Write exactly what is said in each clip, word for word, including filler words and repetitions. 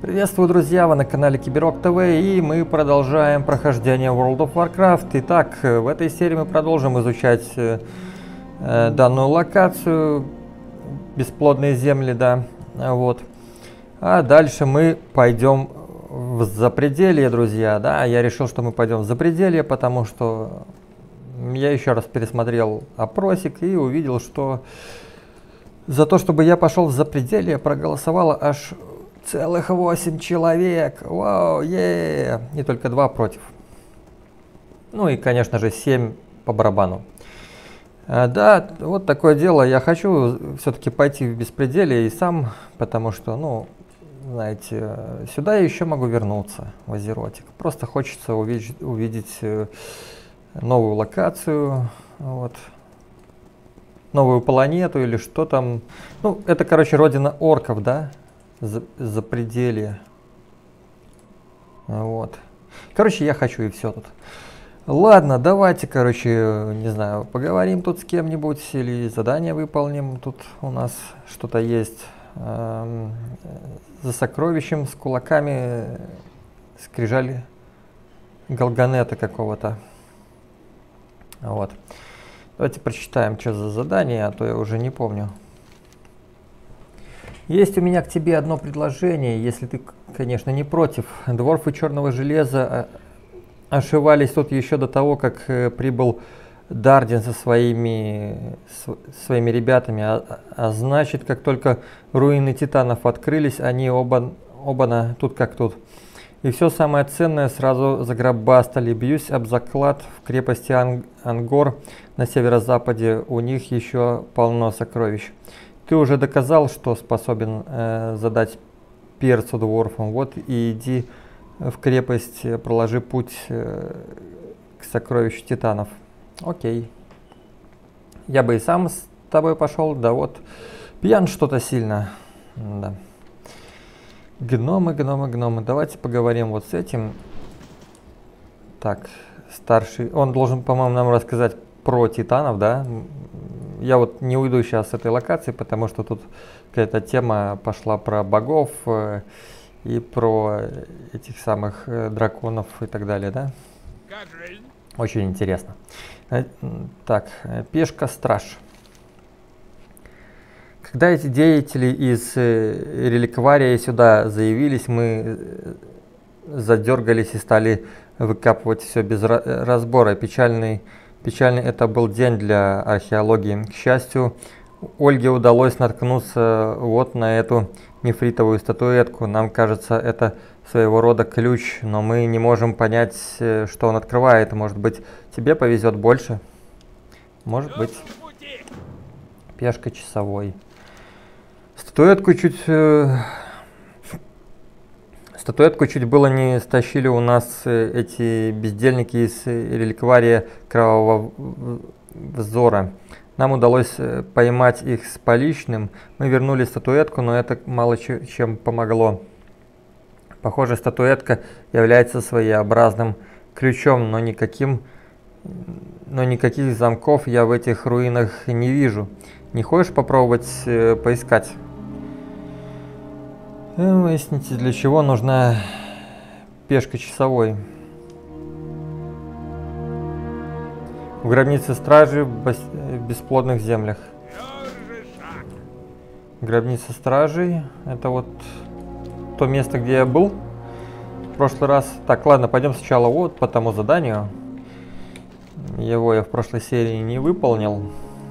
Приветствую, друзья, вы на канале Киберок ТВ, и мы продолжаем прохождение World of Warcraft. Итак, в этой серии мы продолжим изучать э, данную локацию, бесплодные земли, да, вот. А дальше мы пойдем в Запределье, друзья, да, я решил, что мы пойдем в Запределье, потому что я еще раз пересмотрел опросик и увидел, что за то, чтобы я пошел в Запределье, проголосовало аж целых восемь человек. Вау, е, и только два против. Ну и, конечно же, семь по барабану. А, да, вот такое дело. Я хочу все-таки пойти в Беспределье и сам, потому что, ну, знаете, сюда я еще могу вернуться, в Азеротик. Просто хочется увидеть, увидеть новую локацию, вот, новую планету или что там. Ну, это, короче, родина орков, да? За, Запределье. Вот. Короче, я хочу и все тут. Ладно, давайте, короче, не знаю, поговорим тут с кем-нибудь или задание выполним. Тут у нас что-то есть. Эм, за сокровищем с кулаками скрижали Галганета какого-то. Вот. Давайте прочитаем, что за задание, а то я уже не помню. Есть у меня к тебе одно предложение, если ты, конечно, не против. Дворфы черного железа ошивались тут еще до того, как прибыл Дардин со своими, своими ребятами. А, а значит, как только руины титанов открылись, они оба, оба тут как тут. И все самое ценное сразу заграбастали. Бьюсь об заклад, в крепости Ан Ангор на северо-западе у них еще полно сокровищ. Ты уже доказал, что способен э, задать перцу дворфам. Вот и иди в крепость, проложи путь э, к сокровищу титанов. Окей. Я бы и сам с тобой пошел, да вот пьян что-то сильно. Да. Гномы, гномы, гномы. Давайте поговорим вот с этим. Так, старший. Он должен, по-моему, нам рассказать про титанов, да? Я вот не уйду сейчас с этой локации, потому что тут какая-то тема пошла про богов э, и про этих самых э, драконов и так далее, да? Очень интересно. Э, так, пешка-страж. Когда эти деятели из э, реликвария сюда заявились, мы задергались и стали выкапывать все без разбора. Печальный Печальный это был день для археологии. К счастью, Ольге удалось наткнуться вот на эту нефритовую статуэтку. Нам кажется, это своего рода ключ, но мы не можем понять, что он открывает. Может быть, тебе повезет больше? Может быть. Пешка часовой. Статуэтку чуть... Статуэтку чуть было не стащили у нас эти бездельники из реликвария Кровавого Взора. Нам удалось поймать их с поличным. Мы вернули статуэтку, но это мало чем помогло. Похоже, статуэтка является своеобразным ключом, но никаким, но никаких замков я в этих руинах не вижу. Не хочешь попробовать э, поискать? Выясните, для чего нужна пешка часовой. В гробнице стражи в бесплодных землях. Гробница стражей. Это вот то место, где я был в прошлый раз. Так, ладно, пойдем сначала вот по тому заданию. Его я в прошлой серии не выполнил.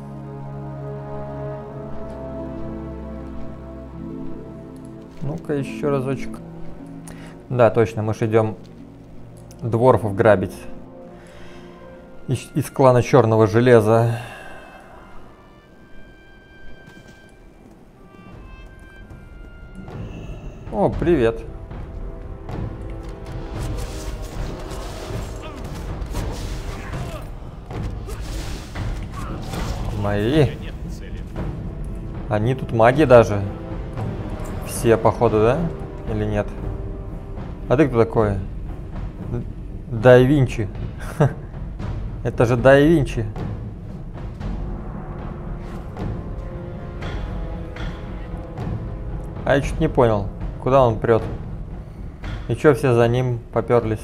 Ну-ка, еще разочек. Да, точно, мы же идем дворфов грабить. Из, из клана Черного Железа. О, привет. Мои. Они тут маги даже. Все, походу, да? Или нет? А ты кто такой? Дай Винчи. Это же Дай Винчи. А я чуть не понял, куда он прет. И чё все за ним поперлись?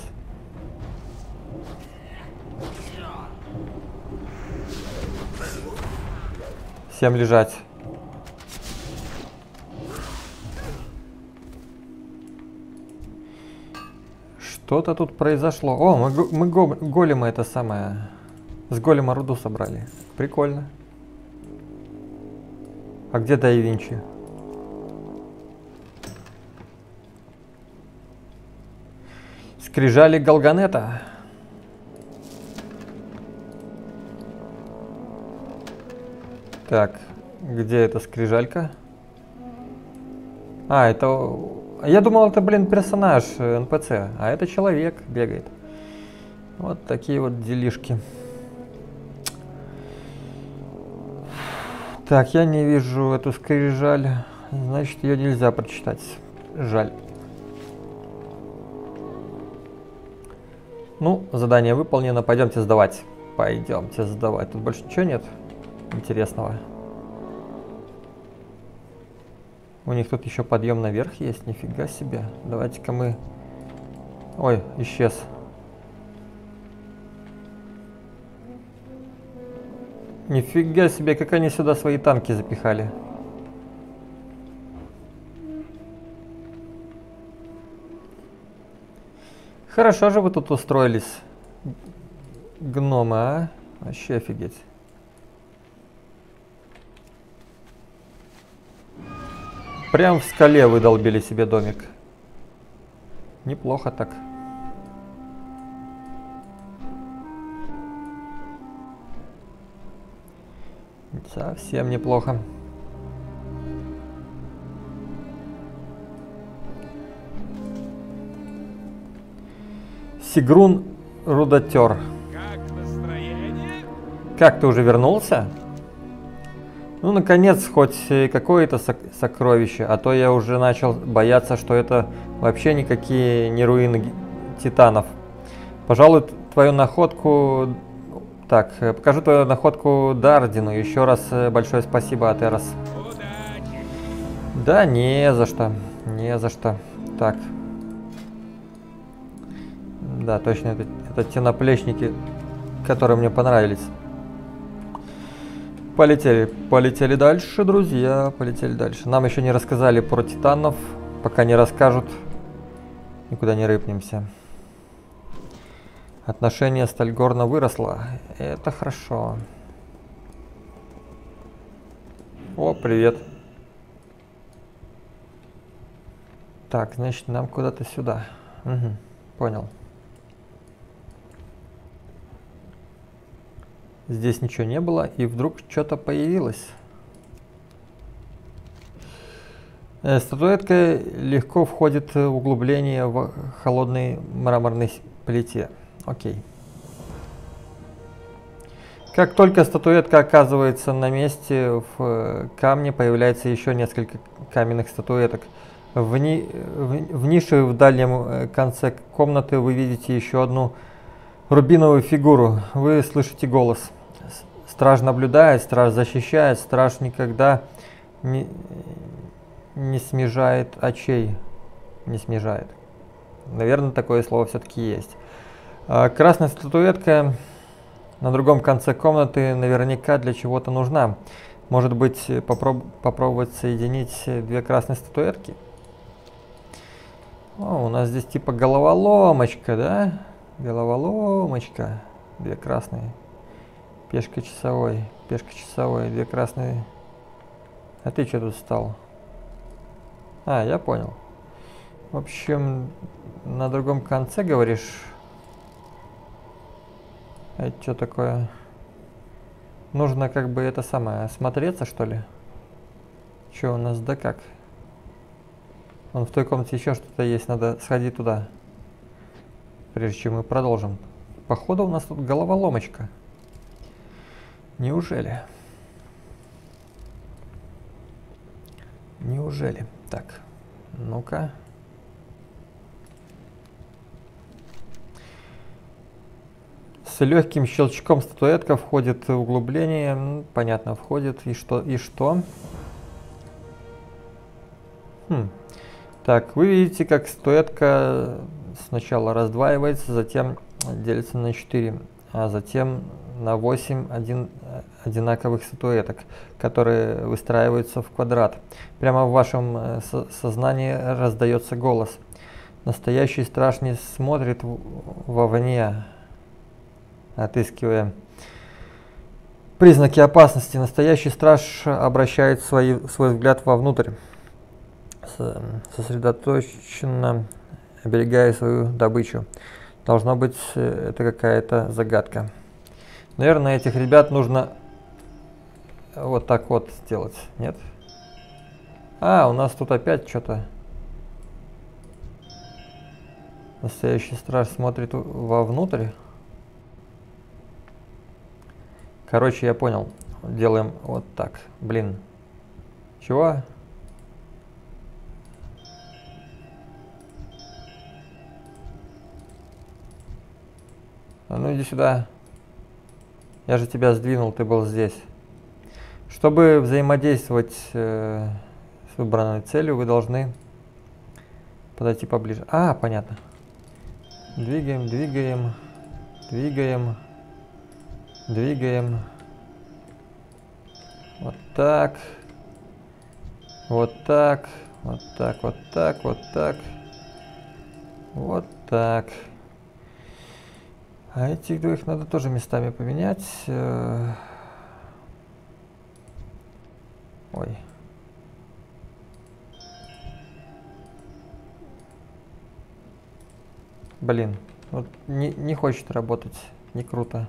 Всем лежать. Что-то тут произошло. О, мы, мы го, голема это самое. С голема руду собрали. Прикольно. А где Да Винчи? Скрижали Галганета. Так, где эта скрижалька? А, это... Я думал, это, блин, персонаж эн пэ цэ, а это человек бегает. Вот такие вот делишки. Так, я не вижу эту скрижаль. Значит, ее нельзя прочитать. Жаль. Ну, задание выполнено. Пойдемте сдавать. Пойдемте сдавать. Тут больше ничего нет интересного. У них тут еще подъем наверх есть. Нифига себе. Давайте-ка мы... Ой, исчез. Нифига себе, как они сюда свои танки запихали. Хорошо же вы тут устроились, гномы, а? Вообще офигеть. Прям в скале выдолбили себе домик. Неплохо так. Совсем неплохо. Сигрун Рудотер. Как настроение? Как, ты уже вернулся? Ну, наконец, хоть какое-то сок сокровище, а то я уже начал бояться, что это вообще никакие не руины титанов. Пожалуй, твою находку... Так, покажу твою находку Дардину. Еще раз большое спасибо, Атерос. Удачи. Да, не за что. Не за что. Так. Да, точно, это, это те наплечники, которые мне понравились. Полетели. Полетели дальше, друзья. Полетели дальше. Нам еще не рассказали про титанов. Пока не расскажут, никуда не рыпнемся. Отношение Стальгорна выросло. Это хорошо. О, привет. Так, значит, нам куда-то сюда. Угу, понял. Здесь ничего не было, и вдруг что-то появилось. Э, статуэтка легко входит в углубление в холодной мраморной плите. Окей. Как только статуэтка оказывается на месте, в камне появляется еще несколько каменных статуэток. В, ни в, в нише в дальнем конце комнаты вы видите еще одну рубиновую фигуру. Вы слышите голос. Страж наблюдает, страж защищает, страж никогда не, не смежает очей. Не смежает. Наверное, такое слово все-таки есть. Красная статуэтка на другом конце комнаты наверняка для чего-то нужна. Может быть, попроб попробовать соединить две красные статуэтки? О, у нас здесь типа головоломочка, да? Головоломочка. Две красные. Пешка часовой. Пешка часовой. Две красные. А ты что тут стал? А, я понял. В общем, на другом конце, говоришь... Это что такое? Нужно как бы это самое, осмотреться, что ли? Что у нас, да как? Вон в той комнате еще что-то есть, надо сходить туда. Прежде чем мы продолжим. Походу у нас тут головоломочка. Неужели? Неужели? Так, ну-ка. С легким щелчком статуэтка входит в углубление. Понятно, входит. И что? И что? Хм. Так, вы видите, как статуэтка сначала раздваивается, затем делится на четыре, а затем на восемь один, одинаковых статуэток, которые выстраиваются в квадрат. Прямо в вашем э, со сознании раздается голос. Настоящий страж не смотрит вовне, отыскивая признаки опасности. Настоящий страж обращает свой, свой взгляд вовнутрь, сосредоточенно оберегая свою добычу. Должно быть, это какая-то загадка. Наверное, этих ребят нужно вот так вот сделать, нет? А, у нас тут опять что-то. Настоящий страж смотрит вовнутрь. Короче, я понял. Делаем вот так. Блин. Чего? А ну иди сюда. Я же тебя сдвинул, ты был здесь. Чтобы взаимодействовать э, с выбранной целью, вы должны подойти поближе. А, понятно. Двигаем, двигаем, двигаем, двигаем. Вот так. Вот так. Вот так, вот так, вот так. Вот так. А этих двоих надо тоже местами поменять. Ой. Блин, вот не, не хочет работать, не круто.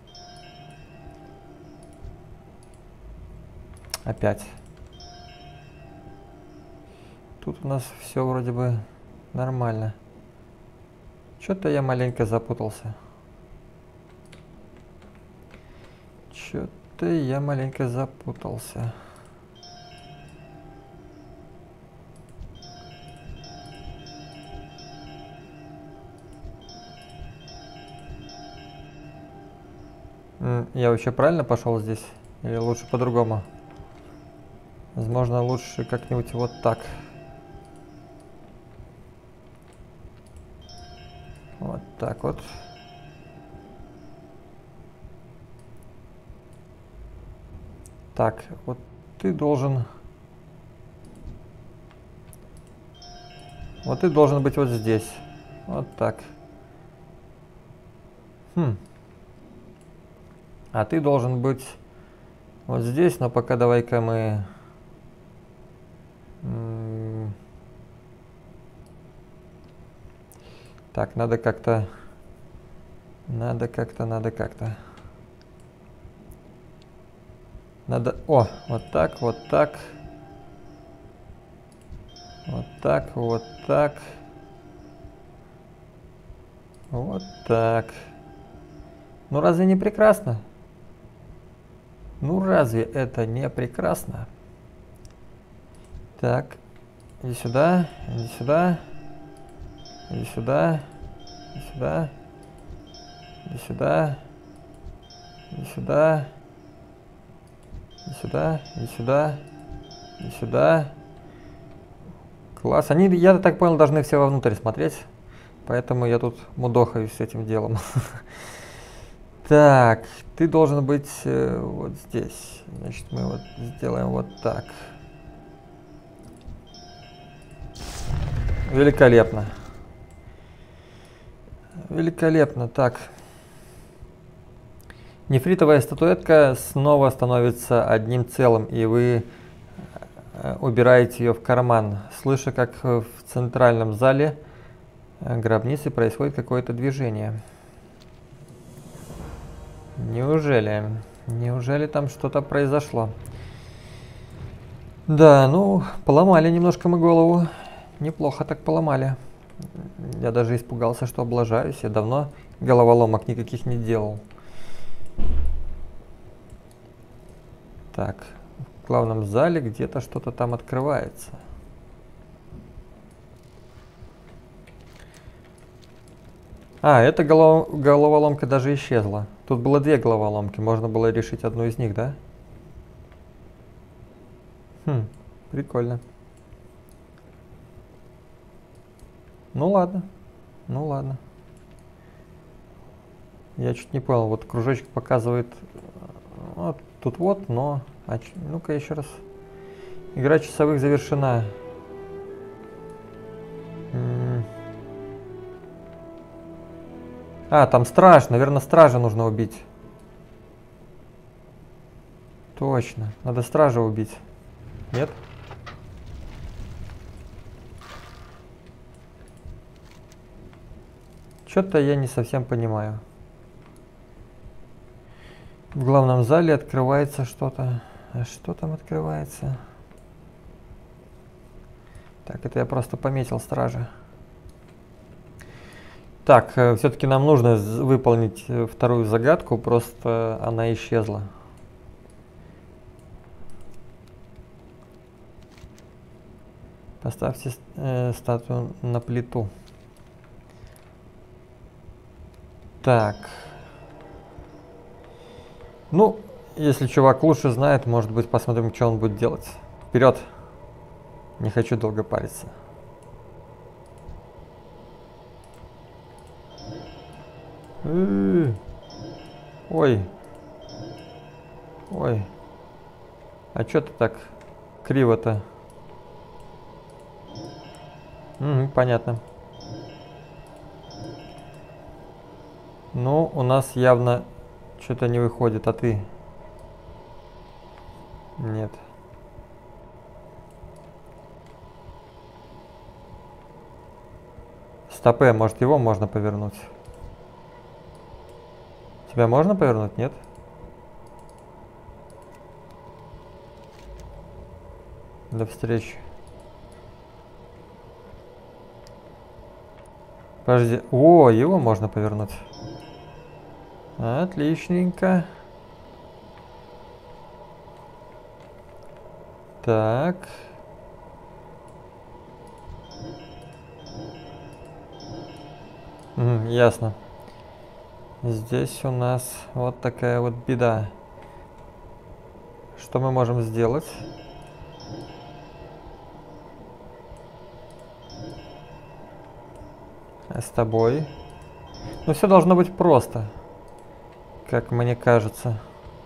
Опять. Тут у нас все вроде бы нормально. Что-то я маленько запутался. Что-то я маленько запутался. Я вообще правильно пошел здесь? Или лучше по-другому? Возможно, лучше как-нибудь вот так. Вот так вот. Так, вот ты должен... Вот ты должен быть вот здесь. Вот так. Хм. А ты должен быть вот здесь, но пока давай-ка мы... Так, надо как-то... Надо как-то, надо как-то... Надо... О, вот так, вот так. Вот так, вот так. Вот так. Ну разве не прекрасно? Ну разве это не прекрасно? Так, иди сюда, иди сюда, иди сюда, иди сюда, иди сюда, иди сюда, иди сюда, иди сюда, иди сюда. Класс. Они, я так понял, должны все вовнутрь смотреть, поэтому я тут мудохаюсь с этим делом. Так, ты должен быть э, вот здесь. Значит, мы вот сделаем вот так. Великолепно. Великолепно. Так. Нефритовая статуэтка снова становится одним целым, и вы убираете ее в карман, слыша, как в центральном зале гробницы происходит какое-то движение. Неужели? Неужели там что-то произошло? Да, ну, поломали немножко мы голову. Неплохо так поломали. Я даже испугался, что облажаюсь. Я давно головоломок никаких не делал. Так, в главном зале где-то что-то там открывается. А, эта голов... головоломка даже исчезла. Тут было две головоломки, можно было решить одну из них, да? Хм, прикольно. Ну ладно. Ну ладно. Я чуть не понял. Вот кружочек показывает. Вот тут вот, но... А, ну-ка еще раз. Игра часовых завершена. А, там страж. Наверное, стража нужно убить. Точно. Надо стража убить. Нет? Что-то я не совсем понимаю. В главном зале открывается что-то. А что там открывается? Так, это я просто пометил стража. Так, все-таки нам нужно выполнить вторую загадку, просто она исчезла. Поставьте э, статую на плиту. Так. Ну, если чувак лучше знает, может быть, посмотрим, что он будет делать. Вперед! Не хочу долго париться. Ой. Ой. А что ты так криво-то? Угу, понятно. Ну, у нас явно что-то не выходит, а ты? Нет. Стопэ, может его можно повернуть? Тебя можно повернуть? Нет? До встречи. Подожди. О, его можно повернуть. Отличненько. Так. М, ясно. Здесь у нас вот такая вот беда. Что мы можем сделать? А с тобой? Ну, все должно быть просто, как мне кажется.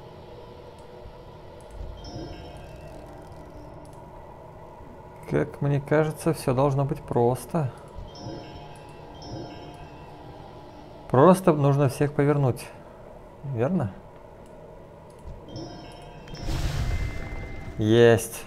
Как мне кажется, все должно быть просто. Просто нужно всех повернуть. Верно? Есть.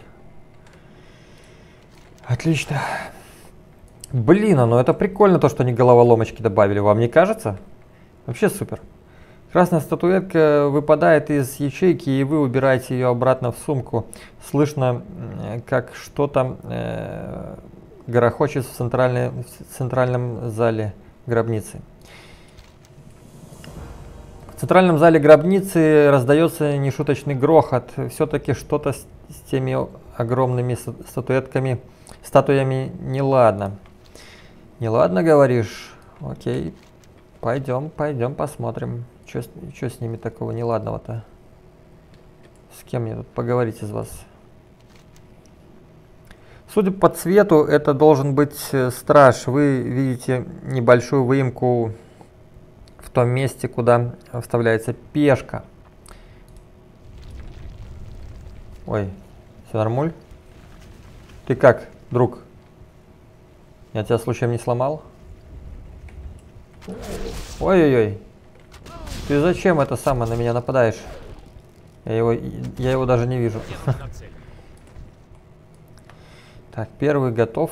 Отлично. Блин, а ну это прикольно, то, что они головоломочки добавили. Вам не кажется? Вообще супер. Красная статуэтка выпадает из ячейки, и вы убираете ее обратно в сумку. Слышно, как что-то э, грохочет в, в центральном зале гробницы. В центральном зале гробницы раздается нешуточный грохот. Все-таки что-то с, с теми огромными статуэтками, статуями неладно. Неладно, говоришь? Окей. Пойдем, пойдем посмотрим, что с ними такого неладного-то. С кем мне тут поговорить из вас? Судя по цвету, это должен быть страж. Вы видите небольшую выемку в том месте, куда вставляется пешка. Ой, все нормуль? Ты как, друг? Я тебя случаем не сломал? Ой-ой-ой. Ты зачем это самое на меня нападаешь? Я его, я его даже не вижу. Так, первый готов.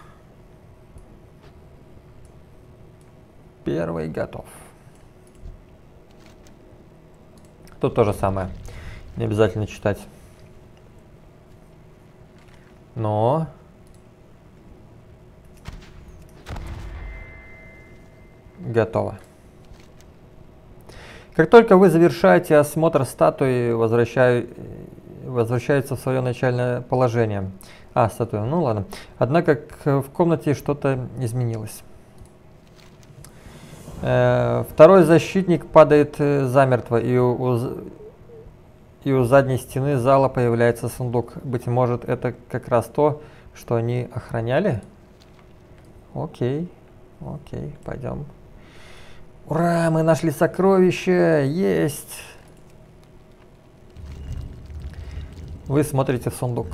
Первый готов. Тут то же самое. Не обязательно читать. Но... Готово. Как только вы завершаете осмотр статуи, возвращаю, возвращается в свое начальное положение. А, статуя, ну ладно. Однако в комнате что-то изменилось. Э, второй защитник падает замертво, и у, и у задней стены зала появляется сундук. Быть может, это как раз то, что они охраняли? Окей. Окей, пойдем. Ура, мы нашли сокровище! Есть! Вы смотрите в сундук.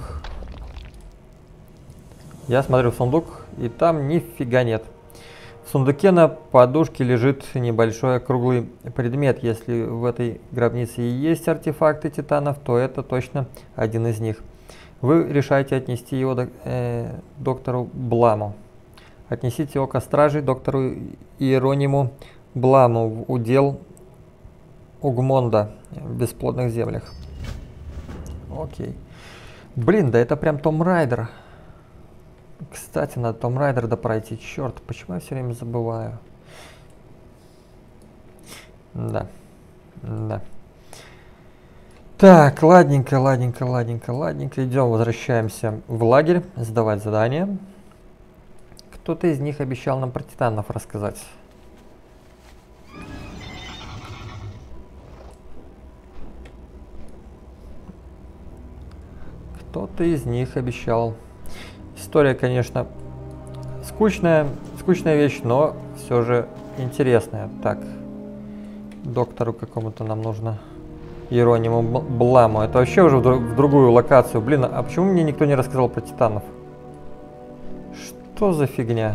Я смотрю в сундук, и там нифига нет. В сундуке на подушке лежит небольшой круглый предмет. Если в этой гробнице и есть артефакты титанов, то это точно один из них. Вы решаете отнести его до, э, доктору Бламу. Отнесите око стражей доктору Иерониму Бламу в удел Угмонда в бесплодных землях. Окей. Блин, да это прям Том Райдер. Кстати, надо Том Райдер да пройти. Черт, почему я все время забываю? Да. Да. Так, ладненько, ладненько, ладненько, ладненько. Идем, возвращаемся в лагерь, сдавать задания. Кто-то из них обещал нам про титанов рассказать. Кто-то из них обещал. История, конечно, скучная, скучная вещь, но все же интересная. Так, доктору какому-то нам нужно. Иерониму Бламу. Это вообще уже в, друг, в другую локацию. Блин, а почему мне никто не рассказал про титанов? Что за фигня?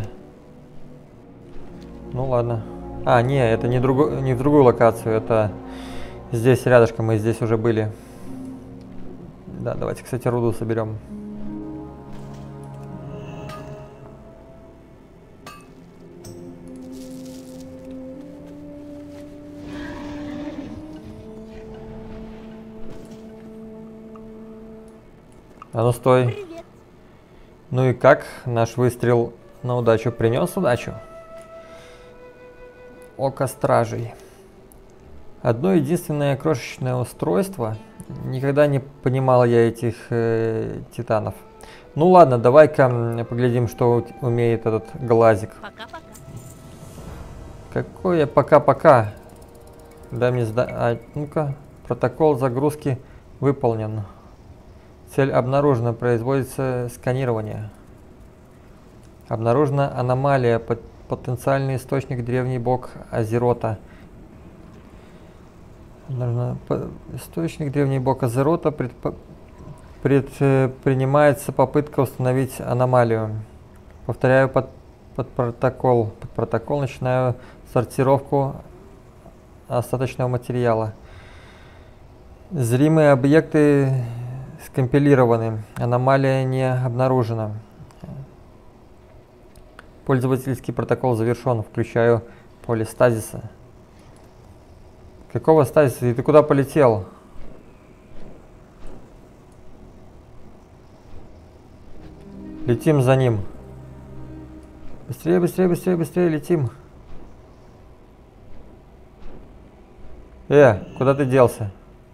Ну ладно. А, не, это не, друго, не в другую локацию. Это здесь рядышком. Мы здесь уже были. Да, давайте, кстати, руду соберем. А ну стой. Привет. Ну и как? Наш выстрел на удачу принес удачу? Око стражей. Одно единственное крошечное устройство. Никогда не понимал я этих э, титанов. Ну ладно, давай-ка поглядим, что умеет этот глазик. Пока-пока. Какое пока-пока? Дай мне сда... А, ну-ка, протокол загрузки выполнен. Цель обнаружена, производится сканирование. Обнаружена аномалия, под, потенциальный источник древний бог Азерота. Нужно, по, источник древний бог Азерота, предпо, предпринимается попытка установить аномалию. Повторяю под, под протокол. Под протокол начинаю сортировку остаточного материала. Зримые объекты скомпилированы. Аномалия не обнаружена. Пользовательский протокол завершен. Включаю поле стазиса. Какого стазиса? И ты куда полетел? Летим за ним. Быстрее, быстрее, быстрее, быстрее летим. Э, куда ты делся?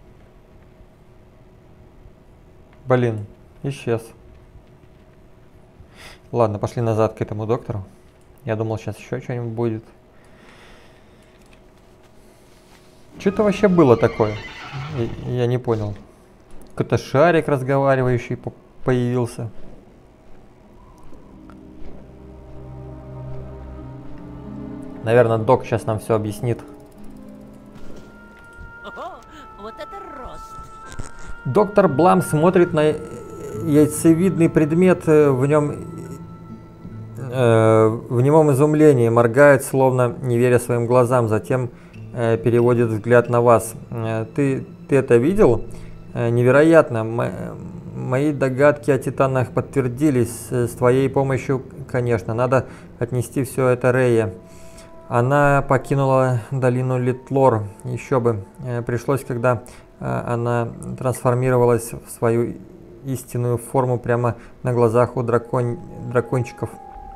Блин, исчез. Ладно, пошли назад к этому доктору. Я думал, сейчас еще что-нибудь будет. Что это вообще было такое? Я, я не понял. Какой-то шарик разговаривающий по появился. Наверное, док сейчас нам все объяснит. Ого, вот это рост. Доктор Блам смотрит на яйцевидный предмет, в нем э, в немом изумлении, моргает, словно не веря своим глазам, затем э, переводит взгляд на вас. Э, ты, ты это видел? Э, невероятно. М мои догадки о титанах подтвердились. С твоей помощью, конечно. Надо отнести все это Рее. Она покинула долину Литлор. Еще бы. Э, пришлось, когда э, она трансформировалась в свою истинную форму прямо на глазах у дракон... дракончиков.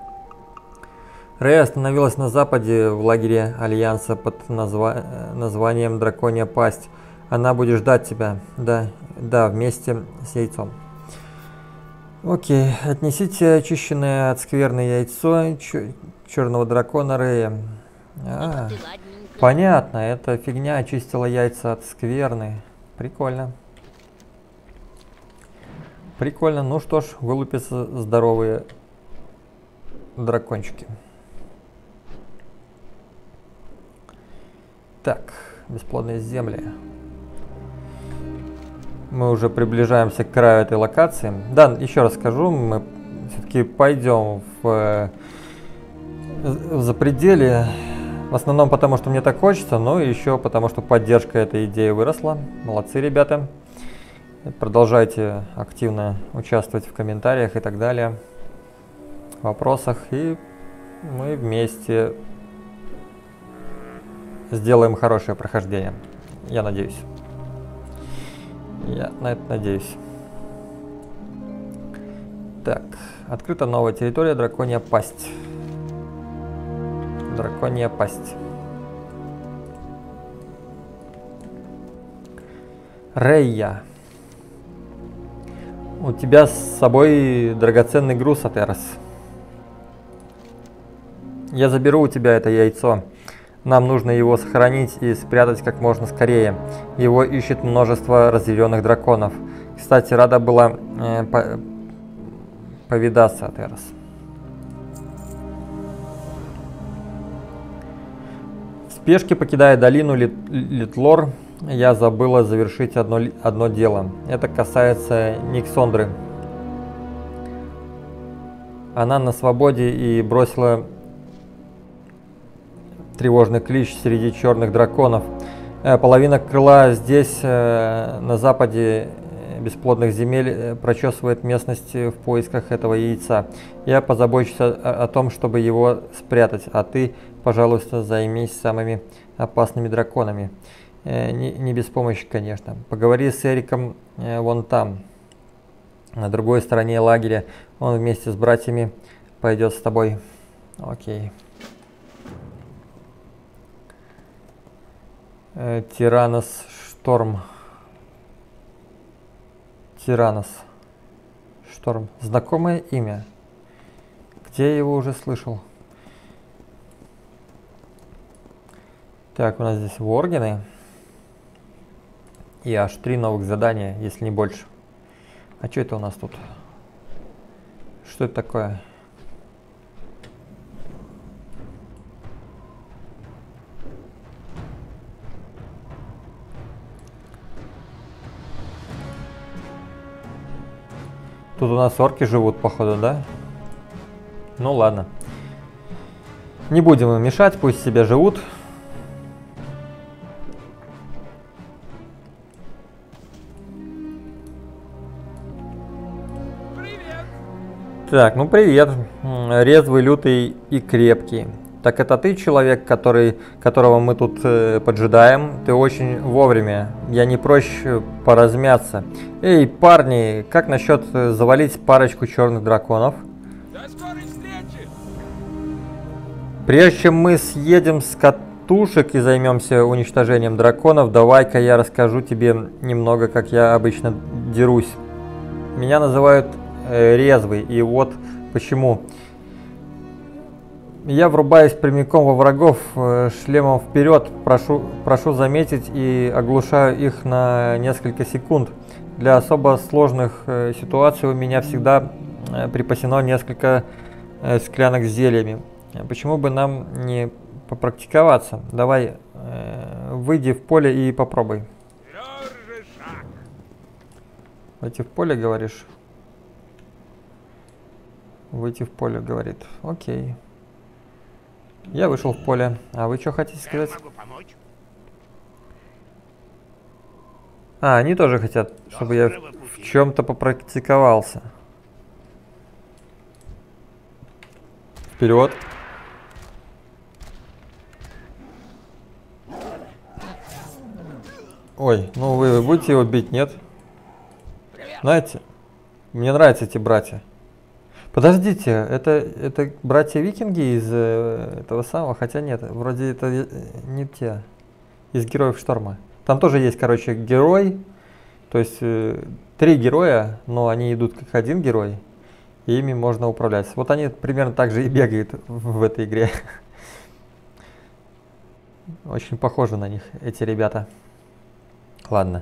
Рея остановилась на западе в лагере Альянса под назва... названием Драконья Пасть. Она будет ждать тебя. Да, да, вместе с яйцом. Окей, отнесите очищенное от скверны яйцо чер... черного дракона Рея. А, понятно, эта фигня очистила яйца от скверны. Прикольно. Прикольно. Ну что ж, вылупятся здоровые дракончики. Так, бесплодные земли. Мы уже приближаемся к краю этой локации. Да, еще раз скажу, мы все-таки пойдем в, в запределье. В основном потому, что мне так хочется, но еще потому, что поддержка этой идеи выросла. Молодцы, ребята. Продолжайте активно участвовать в комментариях и так далее, в вопросах, и мы вместе сделаем хорошее прохождение. Я надеюсь. Я на это надеюсь. Так, открыта новая территория, драконья пасть. Драконья пасть. Рейя. У тебя с собой драгоценный груз, Атерос. Я заберу у тебя это яйцо. Нам нужно его сохранить и спрятать как можно скорее. Его ищет множество разъяренных драконов. Кстати, рада была э, по повидаться, Атерос. В спешке, покидая долину Лит Литлор, я забыла завершить одно, одно дело. Это касается Никсондры. Она на свободе и бросила тревожный клич среди черных драконов. Половина крыла здесь, на западе бесплодных земель, прочесывает местность в поисках этого яйца. Я позабочусь о, о том, чтобы его спрятать, а ты, пожалуйста, займись самыми опасными драконами. Не, не без помощи, конечно. Поговори с Эриком э, вон там, на другой стороне лагеря. Он вместе с братьями пойдет с тобой. Окей. Э, Тиранос Шторм. Тиранос Шторм. Знакомое имя. Где я его уже слышал? Так, у нас здесь воргены. И аж три новых задания, если не больше. А что это у нас тут? Что это такое? Тут у нас орки живут, походу, да? Ну ладно. Не будем им мешать, пусть себе живут. Так, ну привет, резвый, лютый и крепкий. Так это ты человек, который, которого мы тут э, поджидаем? Ты очень вовремя, я не прочь поразмяться. Эй, парни, как насчет завалить парочку черных драконов? До скорой встречи! Прежде чем мы съедем с катушек и займемся уничтожением драконов, давай-ка я расскажу тебе немного, как я обычно дерусь. Меня называют резвый, и вот почему. Я врубаюсь прямиком во врагов шлемом вперед, прошу, прошу заметить, и оглушаю их на несколько секунд. Для особо сложных ситуаций у меня всегда припасено несколько склянок с зельями. Почему бы нам не попрактиковаться? Давай, выйди в поле и попробуй. Тверже шаг. Выйти в поле, говоришь? Выйти в поле, говорит. Окей. Я вышел в поле. А вы что хотите сказать? Я могу помочь? А, они тоже хотят, чтобы я в чем-то попрактиковался. Вперед. Ой, ну вы, вы будете его бить, нет? Знаете, мне нравятся эти братья. Подождите, это, это братья-викинги из э, этого самого? Хотя нет, вроде это не те, из Героев Шторма. Там тоже есть, короче, герой, то есть э, три героя, но они идут как один герой, и ими можно управлять. Вот они примерно так же и бегают в, в этой игре. Очень похожи на них эти ребята. Ладно.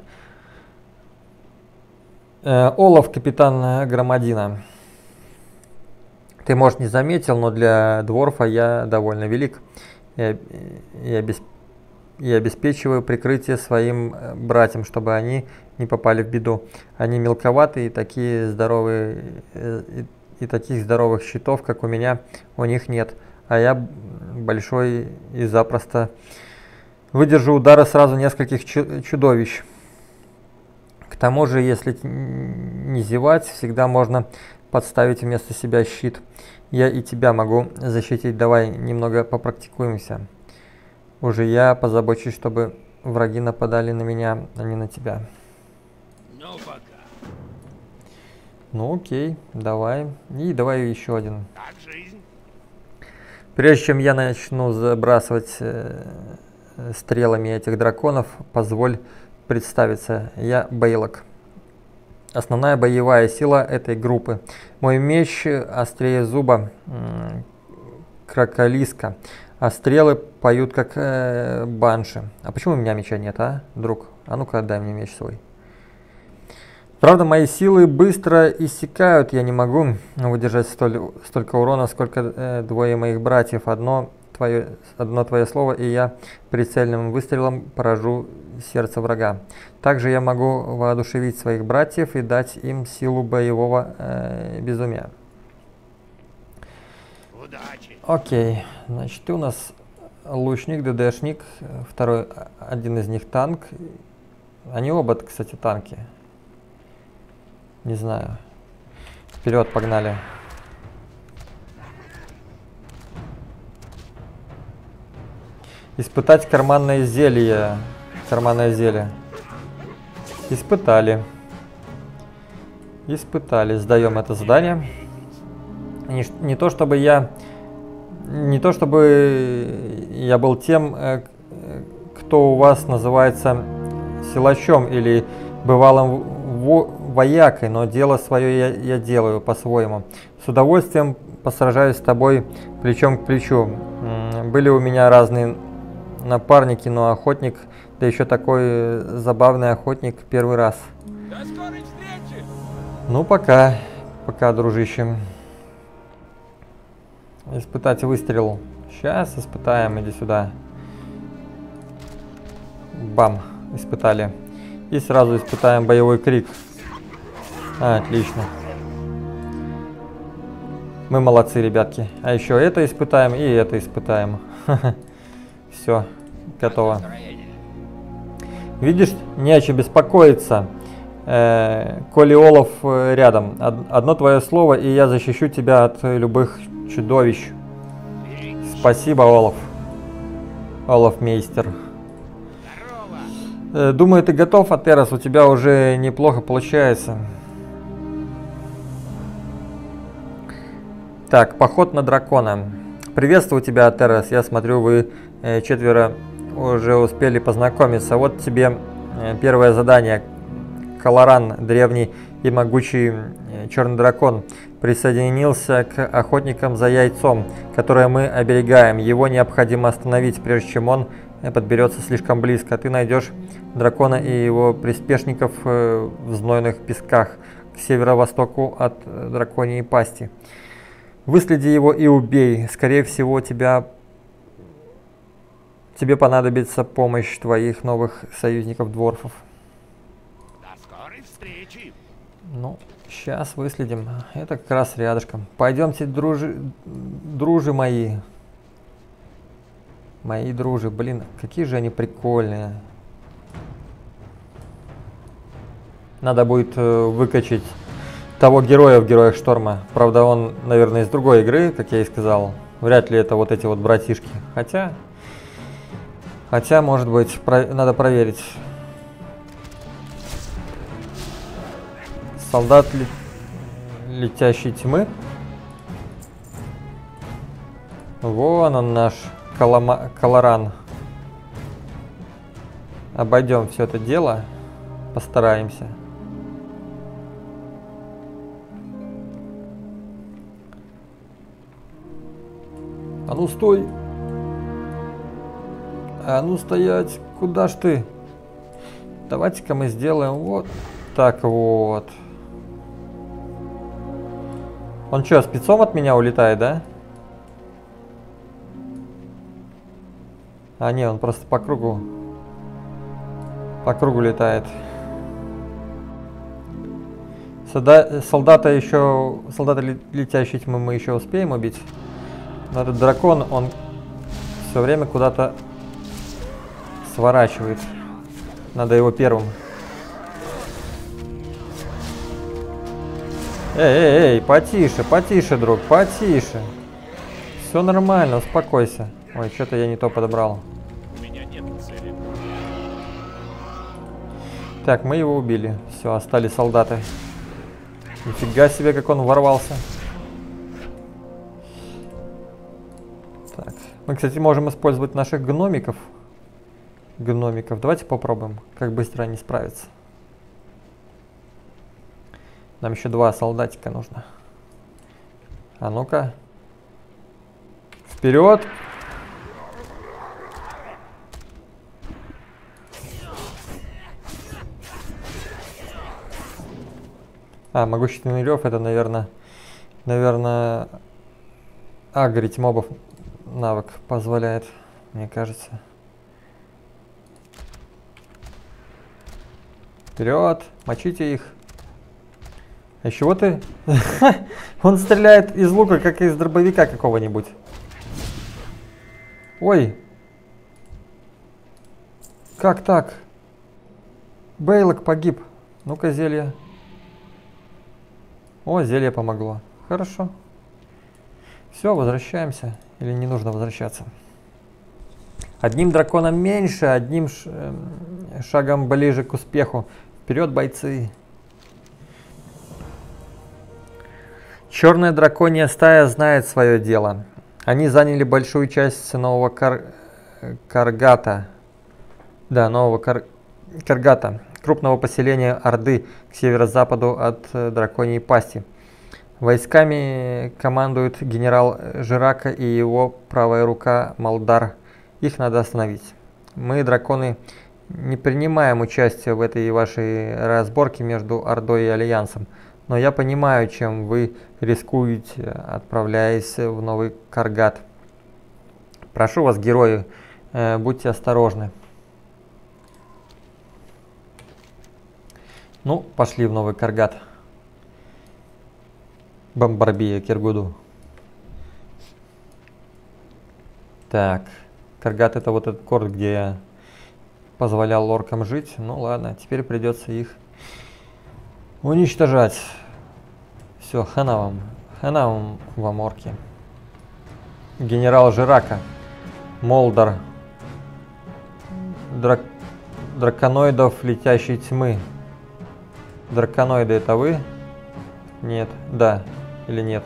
Э, Олаф, капитан Громадина. Ты, может, не заметил, но для дворфа я довольно велик. Я, я без и обеспечиваю прикрытие своим братьям, чтобы они не попали в беду. Они мелковаты и такие здоровые, и, и таких здоровых щитов, как у меня, у них нет. А я большой и запросто выдержу удары сразу нескольких чудовищ. К тому же, если не зевать, всегда можно подставить вместо себя щит. Я и тебя могу защитить. Давай немного попрактикуемся. Уже я позабочусь, чтобы враги нападали на меня, а не на тебя. Ну пока. Ну окей, давай. И давай еще один. Как жизнь? Прежде чем я начну забрасывать э, стрелами этих драконов, позволь представиться. Я Бейлок. Основная боевая сила этой группы. Мой меч острее зуба э, кроколиска, а стрелы поют как э, банши. А почему у меня меча нет, а, друг? А ну-ка отдай мне меч свой. Правда, мои силы быстро иссякают, я не могу выдержать столь, столько урона, сколько э, двое моих братьев. Одно твое, одно твое слово, и я прицельным выстрелом поражу сердце врага. Также я могу воодушевить своих братьев и дать им силу боевого э, безумия. Удачи. Окей, значит, ты у нас лучник, ДДшник, второй, один из них танк. Они оба, кстати, танки. Не знаю. Вперед, погнали. Испытать карманное зелье. Карманное зелье. Испытали. Испытали. Сдаем это задание. Не, не то чтобы я... Не то чтобы я был тем, кто у вас называется силачом или бывалым во воякой, но дело свое я, я делаю по-своему. С удовольствием посражаюсь с тобой плечом к плечу. Были у меня разные напарники, но охотник, да еще такой забавный охотник, первый раз. До скорой встречи! Ну, пока, пока, дружище. Испытать выстрел. Сейчас испытаем, иди сюда. Бам, испытали. И сразу испытаем боевой крик. А, отлично. Мы молодцы, ребятки. А еще это испытаем и это испытаем. Все, готово. Видишь, не о чем беспокоиться. Э, Коли Олаф рядом. Одно твое слово, и я защищу тебя от любых чудовищ. Спасибо, Олаф. Олаф мейстер. Э, думаю, ты готов, Атерос. У тебя уже неплохо получается. Так, поход на дракона. Приветствую тебя, Атерос. Я смотрю, вы э, четверо уже успели познакомиться. Вот тебе э, первое задание. Каларан, древний и могучий э, черный дракон, присоединился к охотникам за яйцом, которое мы оберегаем. Его необходимо остановить, прежде чем он э, подберется слишком близко. Ты найдешь дракона и его приспешников э, в знойных песках к северо-востоку от э, драконьей пасти. Выследи его и убей. Скорее всего, тебя, тебе понадобится помощь твоих новых союзников-дворфов. До скорой встречи! Ну, сейчас выследим. Это как раз рядышком. Пойдемте, дружи, дружи мои. Мои дружи. Блин, какие же они прикольные. Надо будет э, выкачать того героя в Героях Шторма. Правда, он, наверное, из другой игры, как я и сказал. Вряд ли это вот эти вот братишки. Хотя, хотя, может быть, про, надо проверить. Солдат лет, летящей тьмы. Вон он, наш Калама, Каларан. Обойдем все это дело. Постараемся. А ну стой! А ну стоять! Куда ж ты? Давайте-ка мы сделаем вот так вот. Он что, спецом от меня улетает, да? А не, он просто по кругу. По кругу летает. Солда солдата еще... Солдата летящие тьмы мы еще успеем убить. Но этот дракон, он все время куда-то сворачивает. Надо его первым. Эй, эй, эй, потише, потише, друг, потише. Все нормально, успокойся. Ой, что-то я не то подобрал. У меня нет цели. Так, мы его убили. Все, остались солдаты. Нифига себе, как он ворвался. Так. Мы, кстати, можем использовать наших гномиков. Гномиков. Давайте попробуем, как быстро они справятся. Нам еще два солдатика нужно. А ну-ка. Вперед! А, могущественный рев, это, наверное, наверное, агрить мобов навык позволяет, мне кажется. Вперед! Мочите их! А чего ты? Он стреляет из лука, как из дробовика какого-нибудь. Ой. Как так? Бейлок погиб. Ну-ка, зелье. О, зелье помогло. Хорошо. Все, возвращаемся. Или не нужно возвращаться? Одним драконом меньше, одним шагом ближе к успеху. Вперед, бойцы! Черная драконья стая знает свое дело. Они заняли большую часть нового Кар... Каргата. Да, нового Кар... Каргата. Крупного поселения Орды к северо-западу от Драконьей Пасти. Войсками командует генерал Жирака и его правая рука Малдар. Их надо остановить. Мы, драконы, не принимаем участие в этой вашей разборке между Ордой и Альянсом. Но я понимаю, чем вы рискуете, отправляясь в новый Каргат. Прошу вас, герои, э, будьте осторожны. Ну, пошли в новый Каргат. Бамбарбия, Киргуду. Так, Каргат — это вот этот город, где я позволял оркам жить. Ну ладно, теперь придется их уничтожать. Все, хана вам. Хана вам, вам орки. Генерал Жирака. Молдар. Драк... Драконоидов летящей тьмы. Драконоиды — это вы? Нет. Да. Или нет?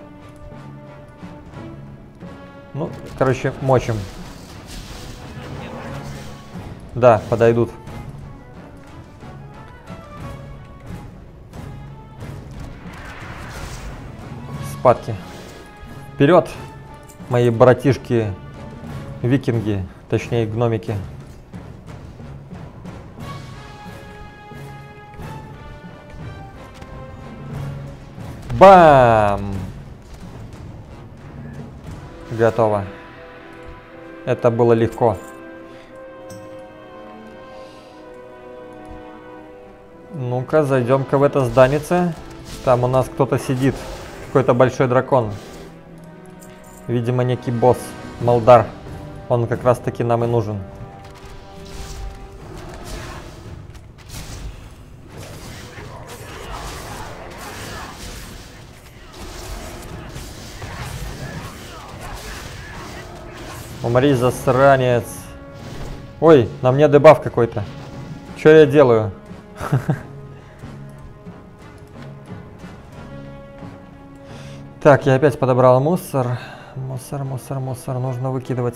Ну, короче, мочим. Да, подойдут. Спадки. Вперед, мои братишки викинги, точнее гномики. Бам! Готово. Это было легко. Ну-ка, зайдем-ка в это зданице. Там у нас кто-то сидит. Какой-то большой дракон. Видимо, некий босс. Малдар. Он как раз таки нам и нужен. Умри, засранец. Ой, на мне дебаф какой-то. Что я делаю? Так, я опять подобрал мусор. Мусор, мусор, мусор. Нужно выкидывать.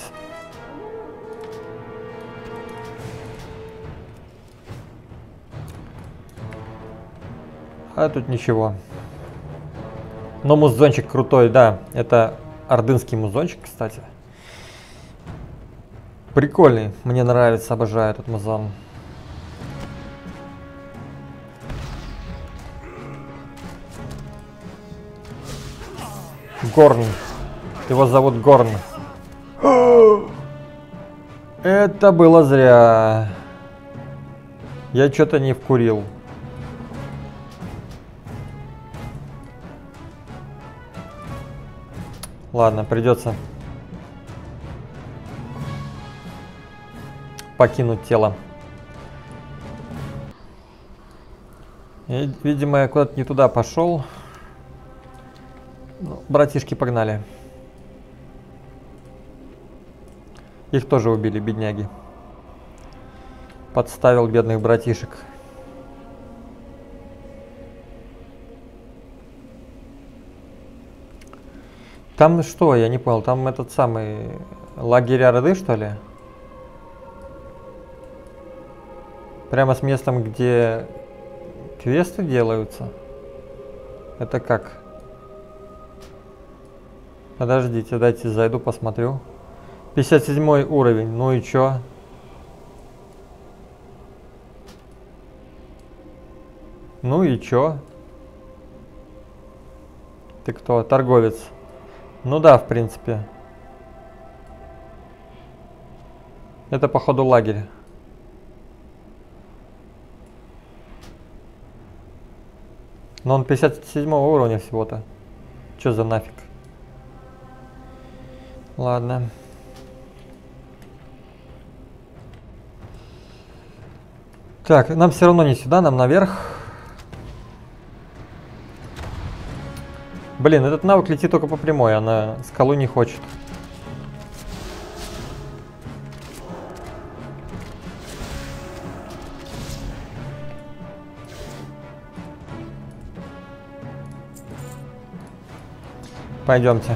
А тут ничего. Но музончик крутой, да. Это ордынский музончик, кстати. Прикольный. Мне нравится, обожаю этот музон. Горн. Его зовут Горн. Это было зря. Я что-то не вкурил. Ладно, придется покинуть тело. И, видимо, я куда-то не туда пошел. Ну, братишки погнали. Их тоже убили, бедняги. Подставил бедных братишек. Там что, я не понял, там этот самый лагерь Орды, что ли? Прямо с местом, где квесты делаются? Это как? Подождите, дайте зайду, посмотрю. пятьдесят седьмой уровень, ну и чё? Ну и чё? Ты кто? Торговец. Ну да, в принципе. Это походу лагерь. Но он пятьдесят седьмого уровня всего-то. Чё за нафиг? Ладно. Так, нам все равно не сюда, нам наверх. Блин, этот навык летит только по прямой, она скалу не хочет. Пойдемте.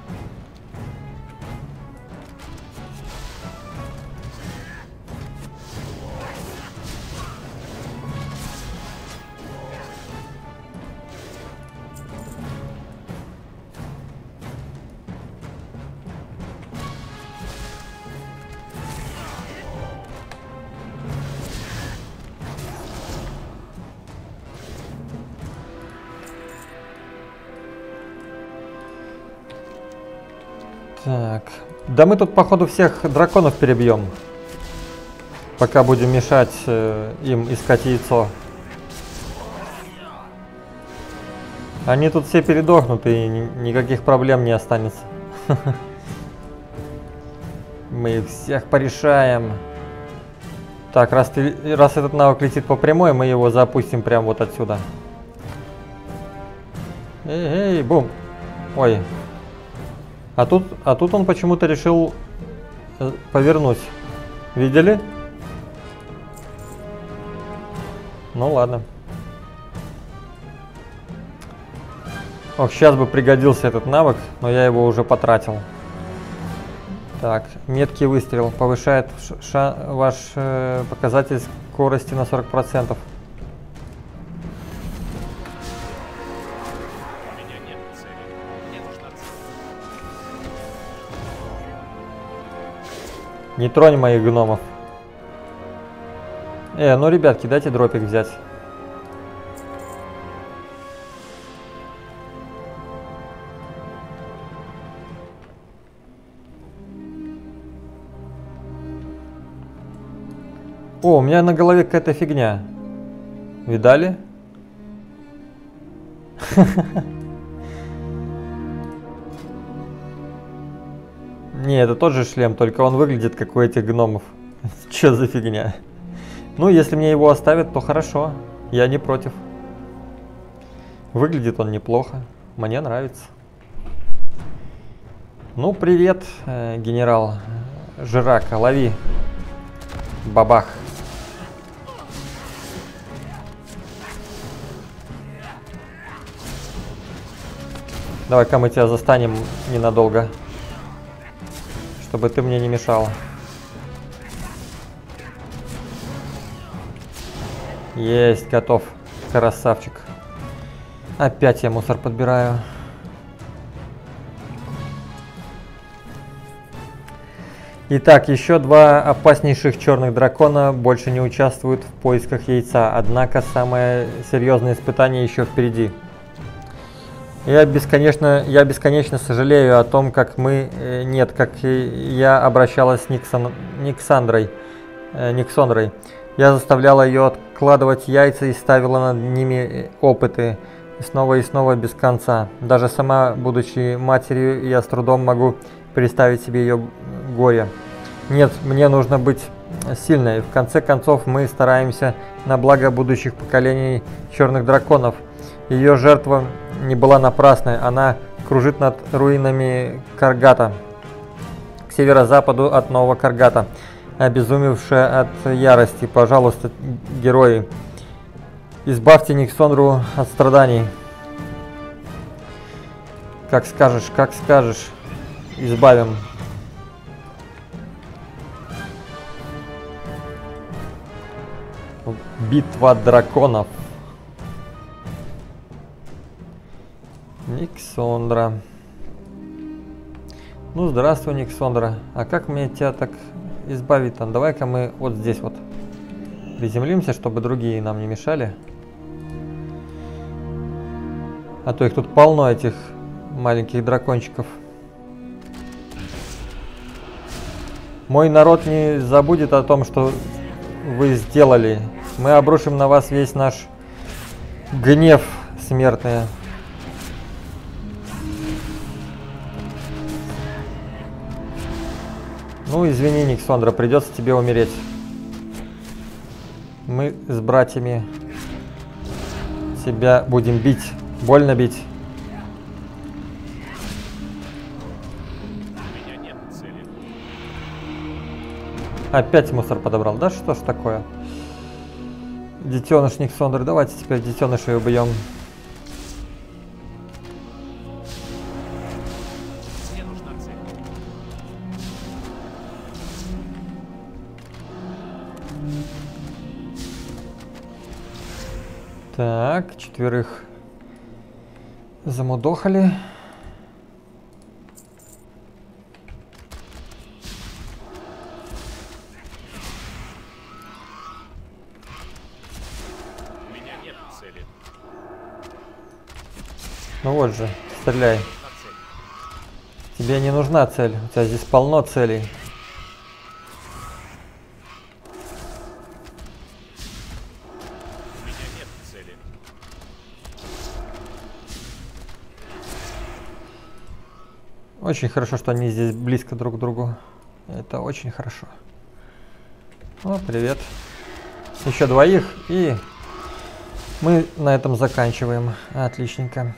Так. Да мы тут, походу, всех драконов перебьем. Пока будем мешать э, им искать яйцо. Они тут все передохнут, и ни никаких проблем не останется. Мы их всех порешаем. Так, раз, ты, раз этот навык летит по прямой, мы его запустим прямо вот отсюда. Эй, эй, бум. Ой. А тут, а тут он почему-то решил э, повернуть. Видели? Ну ладно. Ох, сейчас бы пригодился этот навык, но я его уже потратил. Так, меткий выстрел повышает ша ваш э, показатель скорости на сорок процентов. У меня нет цели. Мне нужна цель. Не тронь моих гномов. Э, ну, ребятки, дайте дропик взять. О, у меня на голове какая-то фигня. Видали? Не, это тот же шлем, только он выглядит как у этих гномов. Чё за фигня? Ну, если мне его оставят, то хорошо. Я не против. Выглядит он неплохо. Мне нравится. Ну, привет, э, генерал Жирака. Лови. Бабах. Давай-ка мы тебя застанем ненадолго, чтобы ты мне не мешал. Есть, готов. Красавчик. Опять я мусор подбираю. Итак, еще два опаснейших черных дракона больше не участвуют в поисках яйца. Однако самое серьезное испытание еще впереди. Я бесконечно, я бесконечно сожалею о том, как мы, э, нет, как я обращалась с Никсон, Никсандрой, э, Никсондрой. Я заставляла ее откладывать яйца и ставила над ними опыты снова и снова без конца. Даже сама, будучи матерью, я с трудом могу представить себе ее горе. Нет, мне нужно быть сильной. В конце концов, мы стараемся на благо будущих поколений черных драконов. Ее жертва не была напрасной. Она кружит над руинами Каргата, к северо-западу от Нового Каргата, обезумевшая от ярости. Пожалуйста, герои, избавьте Никсондру от страданий. Как скажешь, как скажешь, избавим. Битва драконов. Никсондра. Ну, здравствуй, Никсондра. А как мне тебя так избавить-то? Давай-ка мы вот здесь вот приземлимся, чтобы другие нам не мешали. А то их тут полно, этих маленьких дракончиков. Мой народ не забудет о том, что вы сделали. Мы обрушим на вас весь наш гнев смертный. Ну, извини, Никсондра, придется тебе умереть. Мы с братьями тебя будем бить, больно бить. У меня нет цели. Опять мусор подобрал, да что ж такое? Детеныш Никсондры, давайте теперь детенышей убьем. Мне нужна цель. Так, четверых замудохали. У меня нет цели. Ну вот же, стреляй. Нужна цель. Тебе не нужна цель, у тебя здесь полно целей. У меня нет цели. Очень хорошо, что они здесь близко друг к другу. Это очень хорошо. О, привет. Еще двоих, и мы на этом заканчиваем. Отличненько.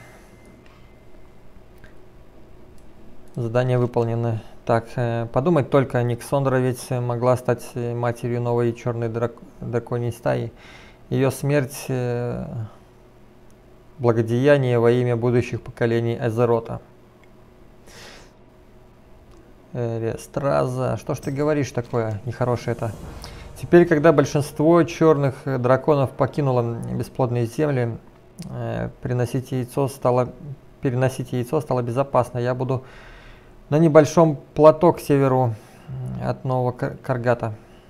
Задание выполнено. Так, э, подумать только, Никсондра ведь могла стать матерью новой черной драк драконьей стаи. Ее смерть э, благодеяние во имя будущих поколений Азерота. Рестраза, что ж ты говоришь такое нехорошее это? Теперь, когда большинство черных драконов покинуло бесплодные земли, э, приносить яйцо стало, переносить яйцо стало безопасно. Я буду на небольшом плато к северу от Нового Каргата.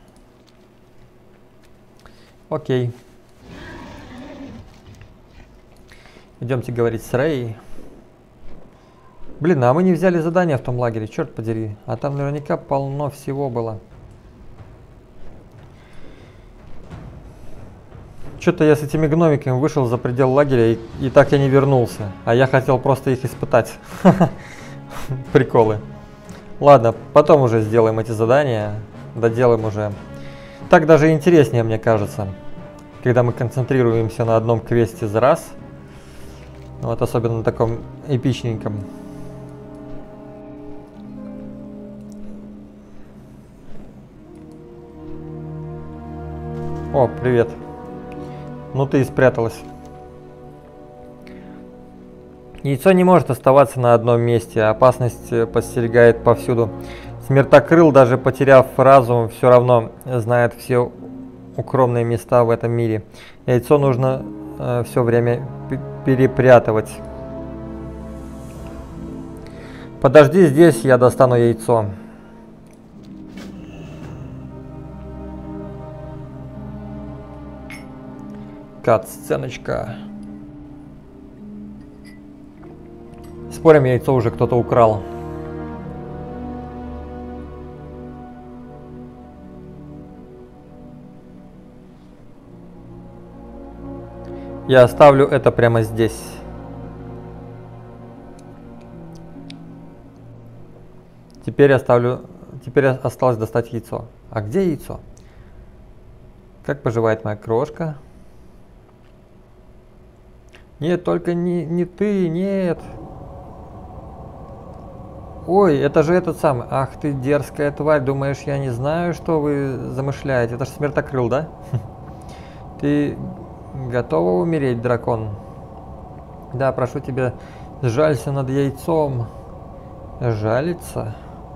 Окей. Идемте говорить с Рей. Блин, а мы не взяли задание в том лагере, черт подери. А там наверняка полно всего было. Что-то я с этими гномиками вышел за предел лагеря, и, и так я не вернулся. А я хотел просто их испытать. Приколы. Ладно, потом уже сделаем эти задания. Доделаем уже. Так даже интереснее, мне кажется. Когда мы концентрируемся на одном квесте за раз. Вот особенно на таком эпичненьком. О, привет. Ну ты и спряталась. Яйцо не может оставаться на одном месте, опасность подстерегает повсюду. Смертокрыл, даже потеряв разум, все равно знает все укромные места в этом мире. Яйцо нужно э, все время перепрятывать. Подожди здесь, я достану яйцо. Кат-сценочка. спорим, яйцо уже кто-то украл. Я оставлю это прямо здесь. Теперь оставлю. Теперь осталось достать яйцо. А где яйцо? Как поживает моя крошка? Нет, только не, не ты, нет. Ой, это же этот самый. Ах ты дерзкая тварь, думаешь, я не знаю, что вы замышляете? Это же смертокрыл, да? Ты готова умереть, дракон? Да, прошу тебя, сжалься над яйцом. Жалиться?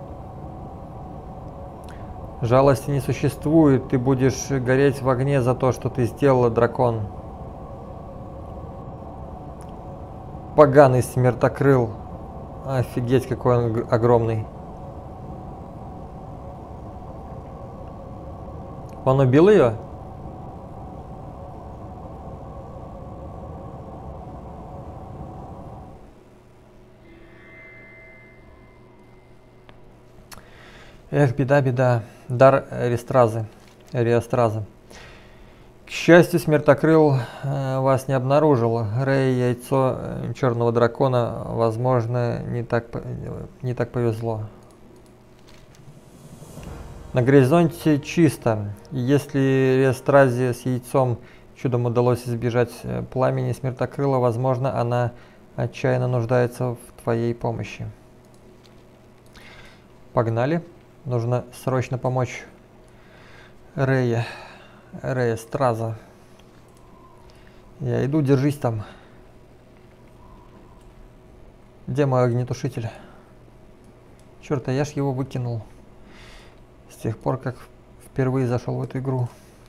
Жалости не существует, ты будешь гореть в огне за то, что ты сделала, дракон. Поганый смертокрыл. Офигеть, какой он огромный. Он убил ее? Эх, беда, беда. Дар Риастразы. Риастразы. К счастью, смертокрыл э, вас не обнаружил. Рэй, яйцо э, черного дракона, возможно, не так, не так повезло. На горизонте чисто. Если Риастразе с яйцом чудом удалось избежать э, пламени смертокрыла, возможно, она отчаянно нуждается в твоей помощи. Погнали. Нужно срочно помочь Рэя. Риастраза. Я иду, держись там. Где мой огнетушитель? Черт, а я ж его выкинул. С тех пор, как впервые зашел в эту игру.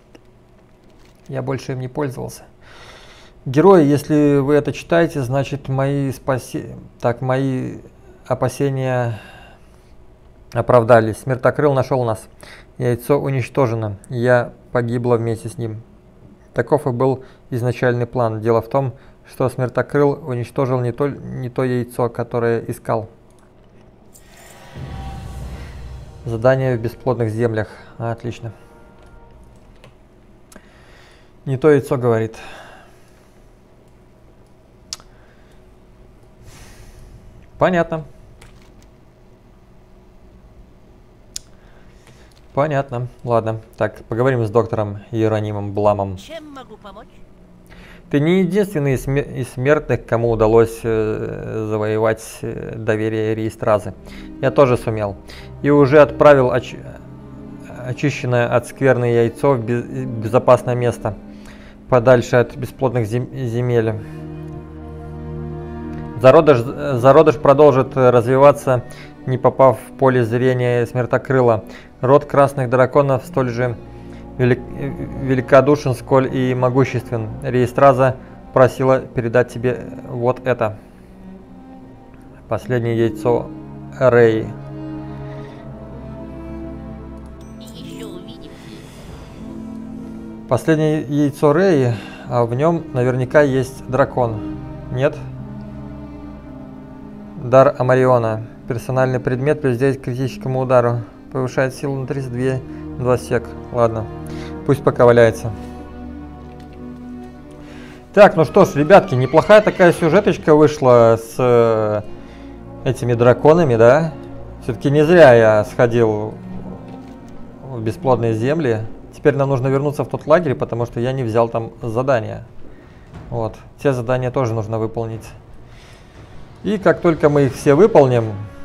Я больше им не пользовался. Герои, если вы это читаете, значит мои спаси... Так, мои опасения оправдались. Смертокрыл нашел нас. Яйцо уничтожено. Я погибла вместе с ним. Таков и был изначальный план. Дело в том, что Смертокрыл уничтожил не то, не то яйцо, которое искал. Задание в бесплодных землях. А, отлично. Не то яйцо, говорит. Понятно. Понятно. Ладно. Так, поговорим с доктором Иеронимом Бламом. Чем могу помочь? Ты не единственный из, смер из смертных, кому удалось э, завоевать э, доверие Риастразы. Я тоже сумел. И уже отправил оч очищенное от скверны яйцо в без безопасное место, подальше от бесплодных зем земель. Зародыш, зародыш продолжит развиваться, не попав в поле зрения смертокрыла. Род красных драконов столь же велик, великодушен, сколь и могуществен. Риастраза просила передать тебе вот это. Последнее яйцо Рэй. Еще увидимся. Последнее яйцо Рэй, а в нем наверняка есть дракон. Нет? Дар Амариона. Персональный предмет при критическому удару. Повышает силу на тридцать два сек. Ладно. Пусть пока валяется. Так, ну что ж, ребятки, неплохая такая сюжеточка вышла с э, этими драконами, да? Все-таки не зря я сходил в бесплодные земли. Теперь нам нужно вернуться в тот лагерь, потому что я не взял там задания. Вот. Те задания тоже нужно выполнить. И как только мы их все выполним,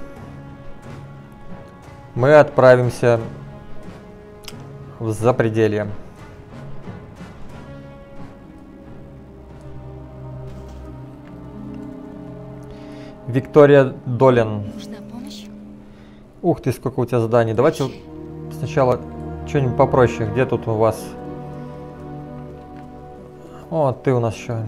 мы отправимся в запределье. Виктория Долин. Нужна помощь? Ух ты, сколько у тебя заданий. Давайте сначала что-нибудь попроще. Где тут у вас? О, ты у нас еще.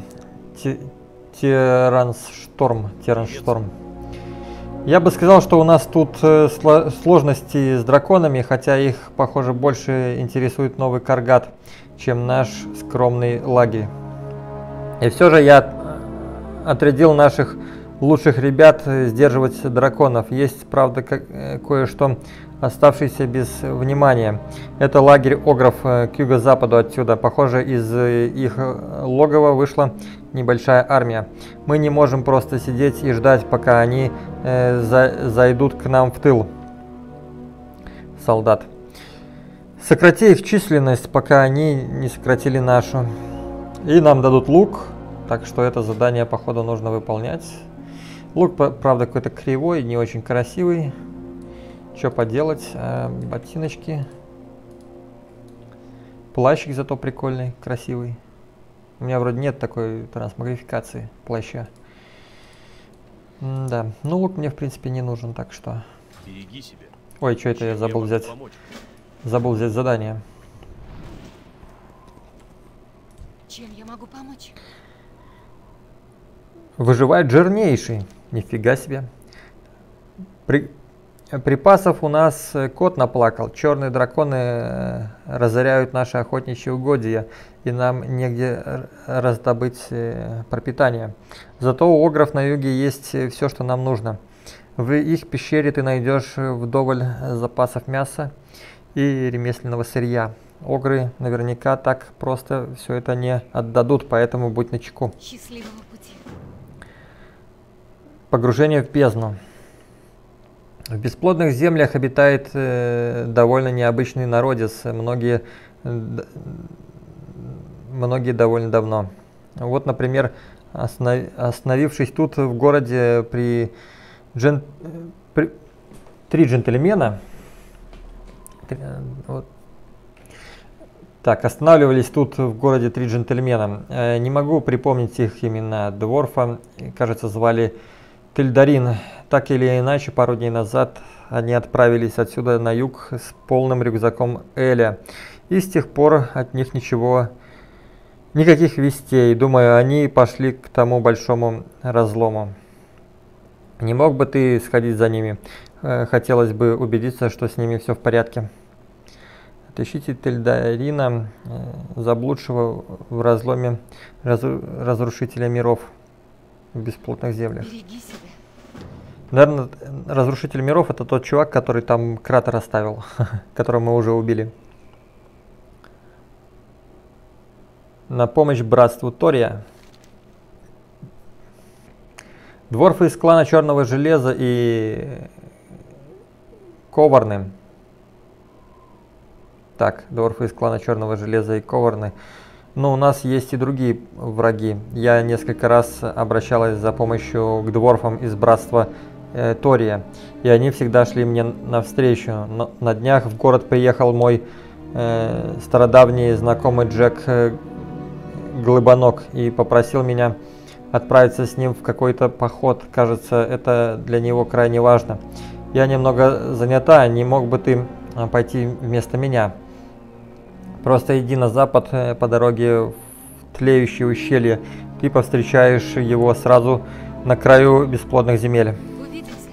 Тираншторм. Тираншторм. Я бы сказал, что у нас тут э, сложности с драконами, хотя их, похоже, больше интересует новый Каргат, чем наш скромный лагерь. И все же я отрядил наших лучших ребят сдерживать драконов. Есть, правда, кое-что оставшееся без внимания. Это лагерь огров к юго-западу отсюда. Похоже, из их логова вышла небольшая армия. Мы не можем просто сидеть и ждать, пока они э, за, зайдут к нам в тыл. Солдат. Сократи их численность, пока они не сократили нашу. И нам дадут лук, так что это задание, походу, нужно выполнять. Лук, правда, какой-то кривой, не очень красивый. Что поделать? А, ботиночки. Плащик зато прикольный, красивый. У меня вроде нет такой трансмогрификации плаща. М да, ну лук мне в принципе не нужен, так что... Береги себя. Ой, что это я забыл взять? Забыл взять задание. Чем я могу помочь? Выживает жирнейший. Нифига себе. При... Припасов у нас кот наплакал. Черные драконы разоряют наши охотничьи угодья, и нам негде раздобыть пропитание. Зато у огров на юге есть все, что нам нужно. В их пещере ты найдешь вдоволь запасов мяса и ремесленного сырья. Огры наверняка так просто все это не отдадут, поэтому будь начеку. Счастливого пути. Погружение в бездну. В бесплодных землях обитает э, довольно необычный народец, многие, д, многие довольно давно. Вот, например, останов, остановившись тут в городе при, джен, при три джентльмена, три, вот, так, останавливались тут в городе три джентльмена. Э, не могу припомнить их имена. Дворфа, кажется, звали Тильдарин. Так или иначе, пару дней назад они отправились отсюда на юг с полным рюкзаком Эля. И с тех пор от них ничего, никаких вестей. Думаю, они пошли к тому большому разлому. Не мог бы ты сходить за ними? Хотелось бы убедиться, что с ними все в порядке. Отыщите Тильдарина, заблудшего в разломе разру разрушителя миров в бесплотных землях. Береги себя. Наверное, разрушитель миров — это тот чувак, который там кратер оставил, которого мы уже убили. На помощь братству Тория. Дворфы из клана Черного Железа и Коварны. Так, дворфы из клана Черного Железа и Коварны. Но у нас есть и другие враги. Я несколько раз обращалась за помощью к дворфам из братства э, Тория, и они всегда шли мне навстречу. Но на днях в город приехал мой э, стародавний знакомый Джек э, Глыбоног и попросил меня отправиться с ним в какой-то поход. Кажется, это для него крайне важно. Я немного занята, не мог бы ты пойти вместо меня? Просто иди на запад по дороге в тлеющее ущелье. Ты повстречаешь его сразу на краю бесплодных земель. Увидимся.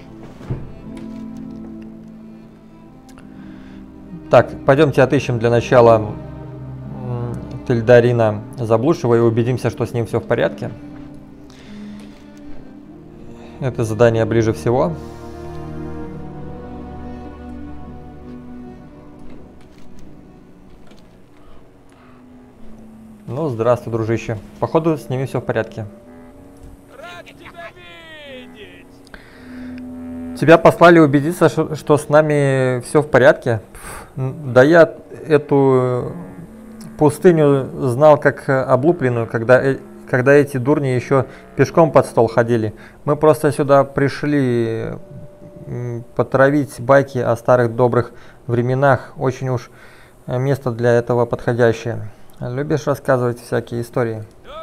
Так, пойдемте отыщем для начала Тильдарина заблудшего и убедимся, что с ним все в порядке. Это задание ближе всего. Ну, здравствуй, дружище. Походу, с ними все в порядке. Рад тебя видеть! Тебя послали убедиться, что, что с нами все в порядке? Пф, да я эту пустыню знал как облупленную, когда, э, когда эти дурни еще пешком под стол ходили. Мы просто сюда пришли потравить байки о старых добрых временах. Очень уж место для этого подходящее. Любишь рассказывать всякие истории?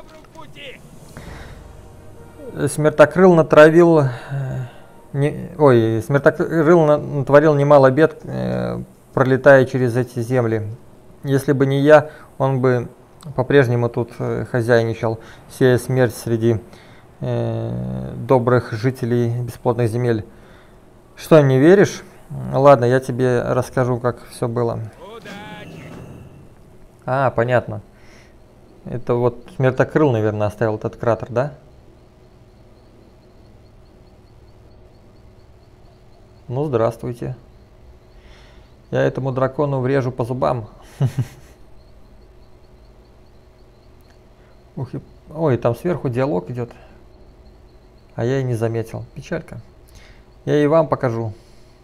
Смертокрыл натравил, не, ой, Смертокрыл натворил немало бед, э, пролетая через эти земли. Если бы не я, он бы по-прежнему тут э, хозяйничал, сея смерть среди э, добрых жителей бесплодных земель. Что, не веришь? Ладно, я тебе расскажу, как все было. А, понятно. Это вот Смертокрыл, наверное, оставил этот кратер, да? Ну, здравствуйте. Я этому дракону врежу по зубам. Ух, и... Ой, там сверху диалог идет. А я и не заметил. Печалька. Я и вам покажу.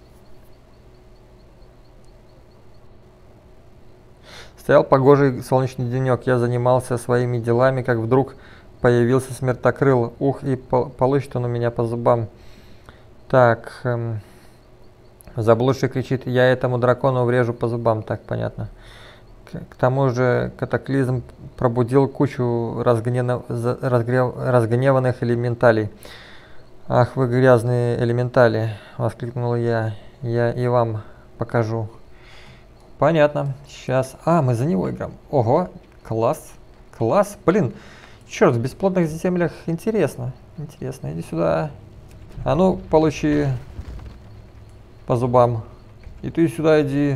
Стоял погожий солнечный денек. Я занимался своими делами, как вдруг появился смертокрыл. Ух, и по получит он у меня по зубам. Так. Эм... Заблудший кричит, я этому дракону врежу по зубам. Так, понятно. К, к тому же катаклизм пробудил кучу разгнев... разгрев... разгневанных элементалей. Ах, вы грязные элементали, воскликнул я. Я и вам покажу. Понятно. Сейчас. А, мы за него играем. Ого, класс. Класс. Блин, черт, в бесплатных землях интересно. Интересно. Иди сюда. А ну, получи по зубам. И ты сюда иди.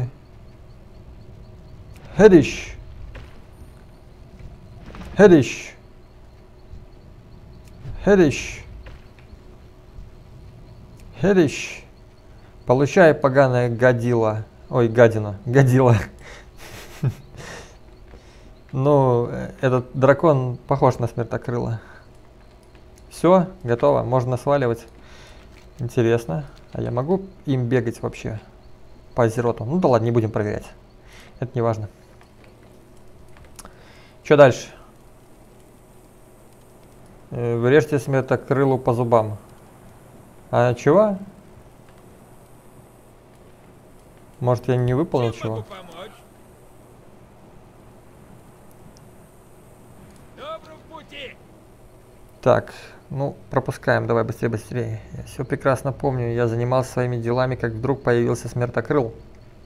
Хедищ. Хедищ. Хедищ. Хедищ. Получай, поганая гадила. Ой, гадина. Гадила. Ну, этот дракон похож на смертокрыла. Все, готово. Можно сваливать. Интересно. А я могу им бегать вообще по азероту? Ну да ладно, не будем проверять. Это не важно. Что дальше? Врежьте смертокрылу по зубам. А чего? Может, я не выполнил Чем чего? могу помочь? Доброго пути! Так, ну, пропускаем, давай быстрее, быстрее. Я все прекрасно помню, я занимался своими делами, как вдруг появился смертокрыл.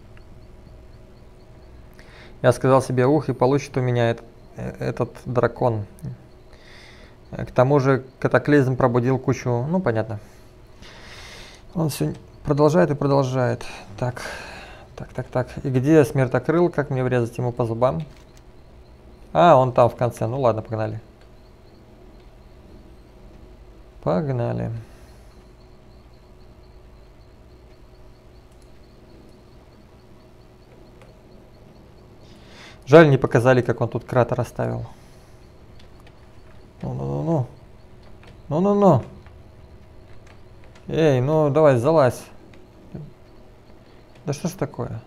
Я сказал себе, ух, и получит у меня этот, этот дракон. К тому же катаклизм пробудил кучу, ну, понятно. Он все продолжает и продолжает. Так, так, так, так. И где смертокрыл? Как мне врезать ему по зубам? А, он там в конце. Ну ладно, погнали. Погнали. Жаль, не показали, как он тут кратер оставил. Ну-ну-ну-ну. Ну-ну-ну. Эй, ну давай, залазь. Да что ж такое?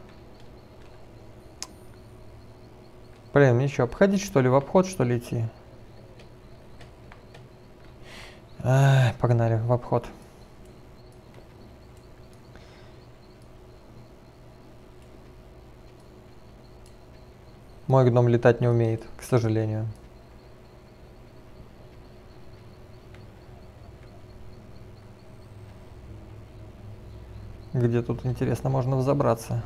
Блин, мне что, обходить что ли, в обход что ли идти? А, погнали в обход. Мой гном летать не умеет, к сожалению. Где тут, интересно, можно взобраться?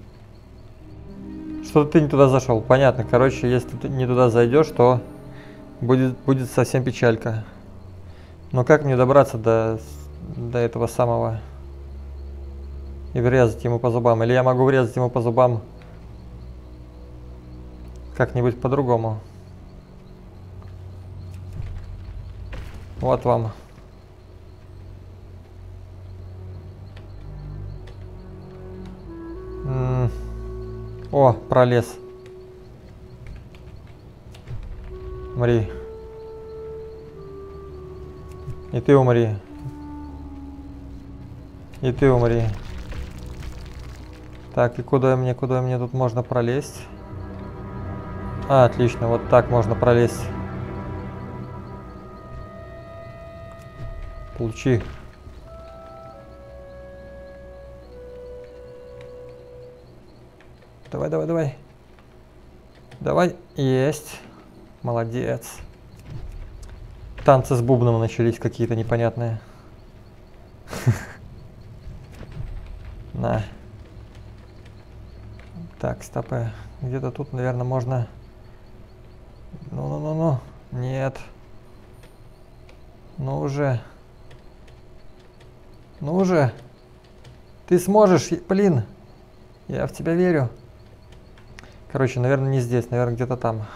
Что-то ты не туда зашел. Понятно. Короче, если ты не туда зайдешь, то будет, будет совсем печалька. Но как мне добраться до, до этого самого и врезать ему по зубам? Или я могу врезать ему по зубам как-нибудь по-другому? Вот вам. М-м. О, пролез. Умри. И ты умри. И ты умри. Так, и куда мне, куда мне тут можно пролезть? А, отлично, вот так можно пролезть. Получи. Давай, давай, давай. Давай. Есть. Молодец. Танцы с бубном начались какие-то непонятные. На. Так, стопы. Где-то тут, наверное, можно... Ну-ну-ну-ну. Нет. Ну уже. Ну уже. Ты сможешь, блин. Я в тебя верю. Короче, наверное, не здесь, наверное, где-то там.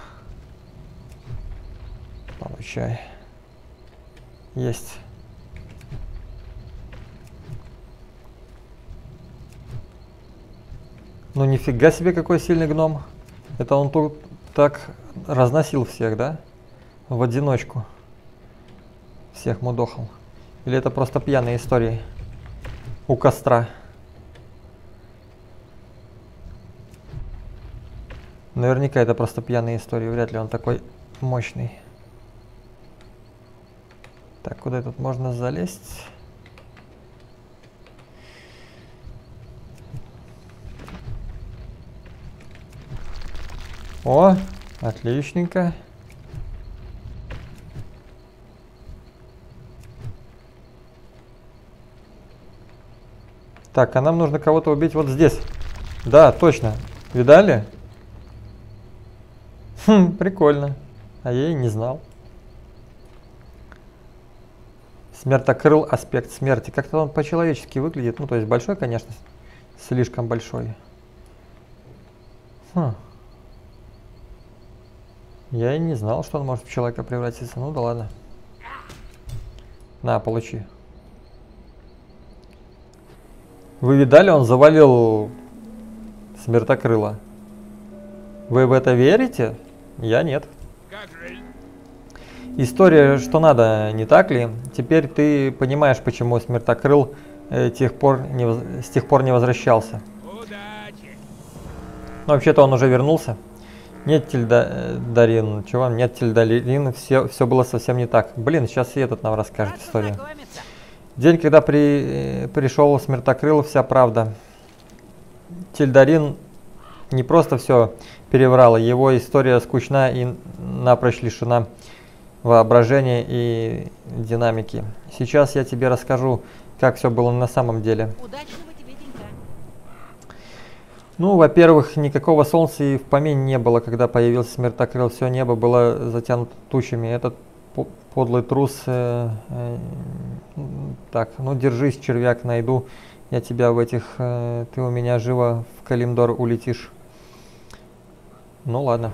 Получай. Есть. Ну нифига себе, какой сильный гном. Это он тут так разносил всех, да? В одиночку. Всех мудохал. Или это просто пьяные истории у костра? Наверняка это просто пьяные истории. Вряд ли он такой мощный. Так, куда тут можно залезть? О, отличненько. Так, а нам нужно кого-то убить вот здесь. Да, точно. Видали? Хм, прикольно. А я и не знал. Смертокрыл, аспект смерти. Как-то он по-человечески выглядит. Ну, то есть большой, конечно, слишком большой. Хм. Я и не знал, что он может в человека превратиться. Ну да ладно. На, получи. Вы видали, он завалил смертокрыла. Вы в это верите? Я нет. История, что надо, не так ли? Теперь ты понимаешь, почему смертокрыл э, тех пор не воз... с тех пор не возвращался. Ну, вообще-то он уже вернулся. Нет, Тильдарин, чего? Нет, Тильдарин, все, все было совсем не так. Блин, сейчас и этот нам расскажет историю. День, когда при, пришел Смертокрыл, вся правда. Тильдарин не просто все переврал, его история скучна и напрочь лишена воображения и динамики. Сейчас я тебе расскажу, как все было на самом деле. Удачного тебе денька. Ну, во-первых, никакого солнца и в помине не было, когда появился Смертокрыл. Все небо было затянуто тучами. Этот подлый трус... Э, э, так, ну держись, червяк, найду я тебя в этих... Э, ты у меня живо в Калимдор улетишь. Ну ладно.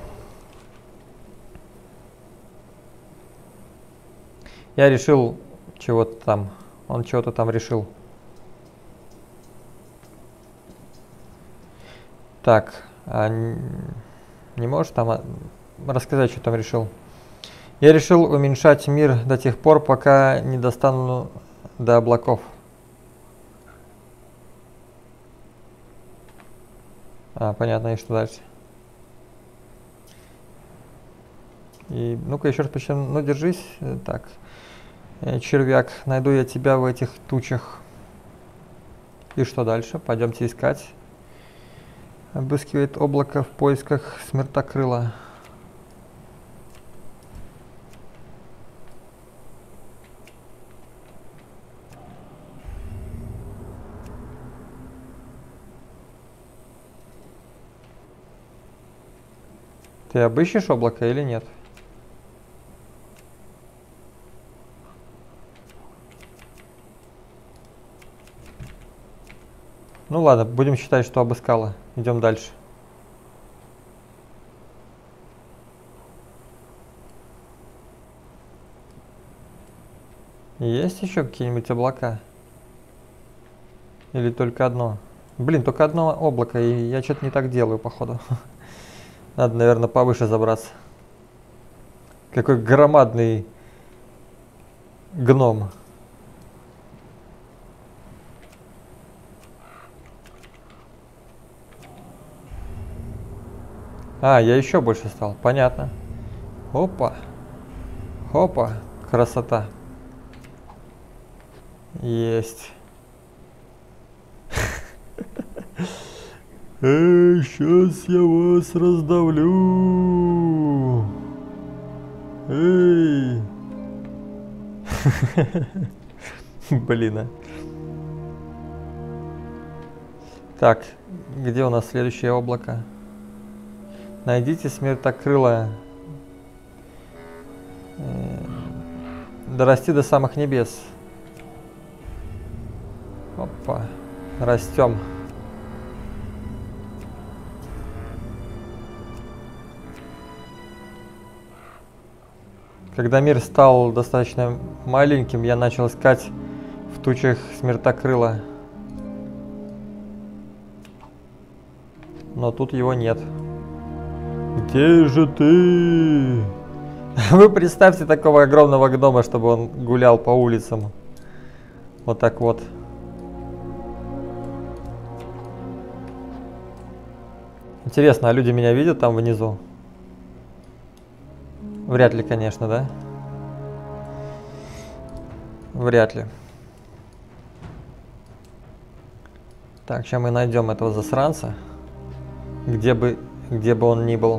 Я решил чего-то там. Он чего-то там решил. Так, а не можешь там рассказать, что там решил? Я решил уменьшать мир до тех пор, пока не достану до облаков. А, понятно, и что дальше? И, ну-ка, еще раз почему? Ну, держись. Так, червяк, найду я тебя в этих тучах. И что дальше? Пойдемте искать. Обыскивает облако в поисках Смертокрыла. Ты обыщешь облако или нет? Ну ладно, будем считать, что обыскала. Идем дальше. Есть еще какие-нибудь облака? Или только одно? Блин, только одно облако, и я что-то не так делаю, походу. Надо, наверное, повыше забраться. Какой громадный гном. А, я еще больше стал. Понятно. Опа. Опа. Красота. Есть. Эй, сейчас я вас раздавлю. Эй. Блин, а. Так, где у нас следующее облако? Найдите Смертокрыла. Дорасти до самых небес. Опа. Растем. Когда мир стал достаточно маленьким, я начал искать в тучах Смертокрыла. Но тут его нет. Где же ты? Вы представьте такого огромного гнома, чтобы он гулял по улицам. Вот так вот. Интересно, а люди меня видят там внизу? Вряд ли, конечно, да? Вряд ли. Так, сейчас мы найдем этого засранца. Где бы, где бы он ни был.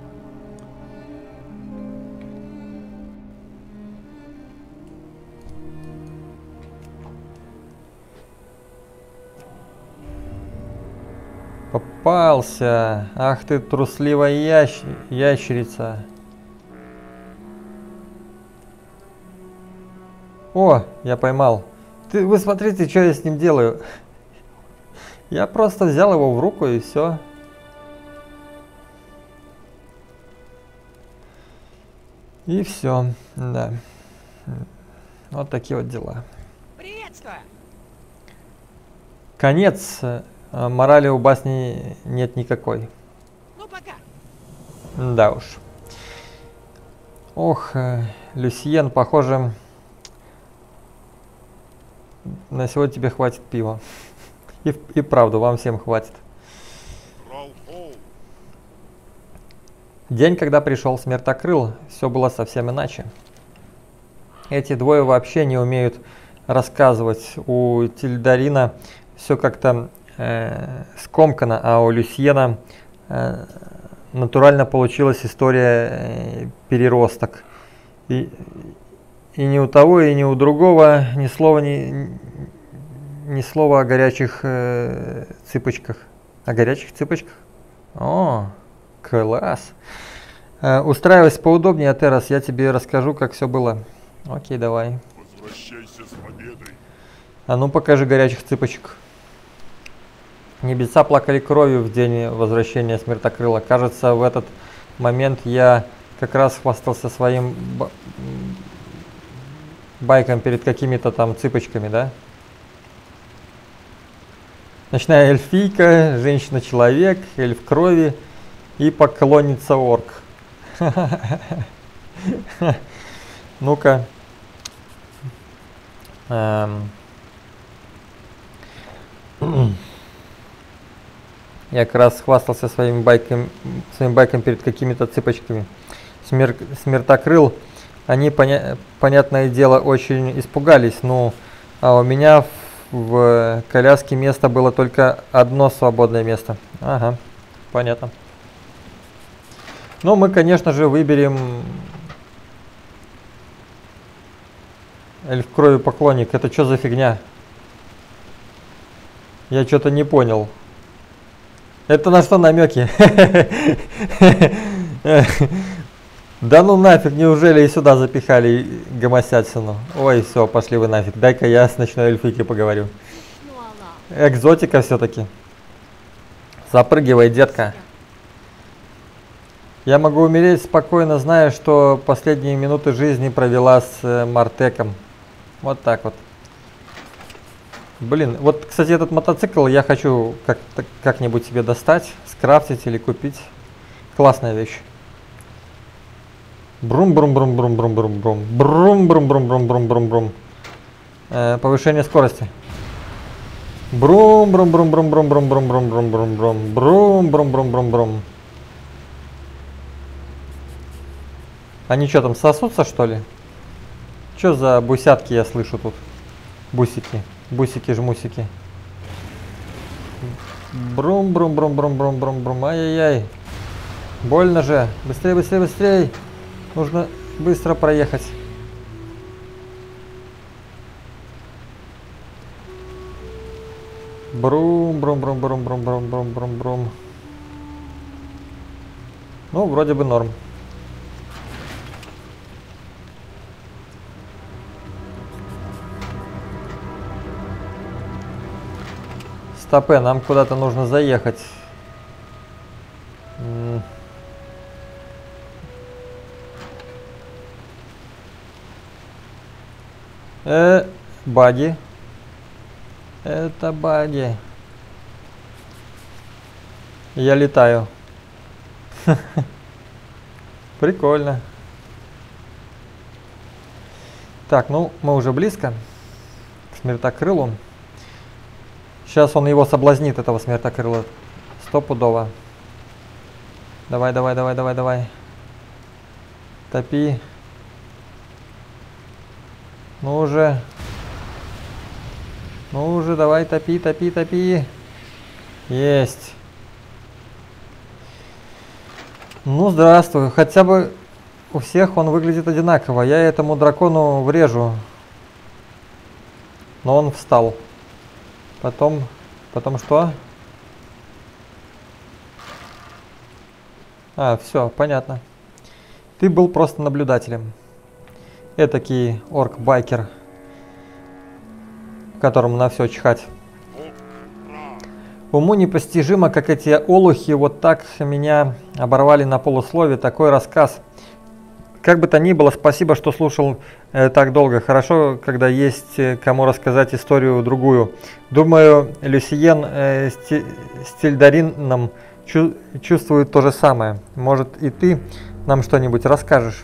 Попался. Ах ты трусливая ящ... ящерица. О, я поймал. Ты, вы смотрите, что я с ним делаю. Я просто взял его в руку и все. И все, да. Вот такие вот дела. Приветствую! Конец. Морали у басни нет никакой. Ну пока! Да уж. Ох, Люсьен, похоже, на сегодня тебе хватит пива. И, и правда, вам всем хватит. День, когда пришел Смертокрыл, все было совсем иначе. Эти двое вообще не умеют рассказывать. У Тильдарина все как-то э, скомкано, а у Люсьена э, натурально получилась история э, переросток. И, и ни у того, и ни у другого ни слова, ни, ни слова о горячих э, цыпочках. О горячих цыпочках? О, класс. Э, устраивайся поудобнее, Атерос, я тебе расскажу, как все было. Окей, давай. Возвращайся с победой. А ну покажи горячих цыпочек. Небеса плакали кровью в день возвращения Смертокрыла. Кажется, в этот момент я как раз хвастался своим байком перед какими-то там цыпочками, да? Ночная эльфийка, женщина-человек, эльф крови и поклонница орк. Ну-ка. Эм. Я как раз хвастался своим байком, своим байком перед какими-то цыпочками. Смер... Смертокрыл, они, поня... понятное дело, очень испугались. Ну, а у меня в... в коляске место было только одно свободное место. Ага, понятно. Ну, мы, конечно же, выберем эльф крови поклонник. Это что за фигня? Я что-то не понял. Это на что намеки? Да ну нафиг, неужели и сюда запихали гомосятину? Ой, все, пошли вы нафиг. Дай-ка я с ночной эльфийкой поговорю. Экзотика все-таки. Запрыгивай, детка. Я могу умереть спокойно, зная, что последние минуты жизни провела с Мартеком. Вот так вот. Блин, вот, кстати, этот мотоцикл я хочу как- как-нибудь себе достать, скрафтить или купить. Классная вещь. Брум-брум-брум-брум-брум-брум-брум. Брум-брум-брум-брум-брум-брум-брум. Э, повышение скорости. Брум-брум-брум-брум-брум-брум-брум-брум-брум-брум. Брум-брум-брум-брум-брум. Они что там, сосутся, что ли? Что за бусятки я слышу тут? Бусики. Бусики-жмусики. Брум-брум-брум-брум-брум-брум-брум. Ай-яй-яй. Больно же. Быстрее, быстрее, быстрее. Нужно быстро проехать. Брум-брум-брум-брум-брум-брум-брум-брум-брум. Ну, вроде бы норм. Стопе, нам куда-то нужно заехать. Э, баги. Это баги. Я летаю. Прикольно. Так, ну мы уже близко к смертокрылу. Сейчас он его соблазнит, этого смертокрыла. Стопудово. Давай, давай, давай, давай, давай. Топи. Ну уже. Ну уже, давай, топи, топи, топи. Есть. Ну, здравствуй. Хотя бы у всех он выглядит одинаково. Я этому дракону врежу. Но он встал. Потом... Потом что? А, все, понятно. Ты был просто наблюдателем. Этакий орк-байкер, которому на все чихать. Уму непостижимо, как эти олухи вот так меня оборвали на полуслове. Такой рассказ. Как бы то ни было, спасибо, что слушал э, так долго. Хорошо, когда есть э, кому рассказать историю другую. Думаю, Люсиен э, сти, с Тильдарином чу, чувствует то же самое. Может, и ты нам что-нибудь расскажешь?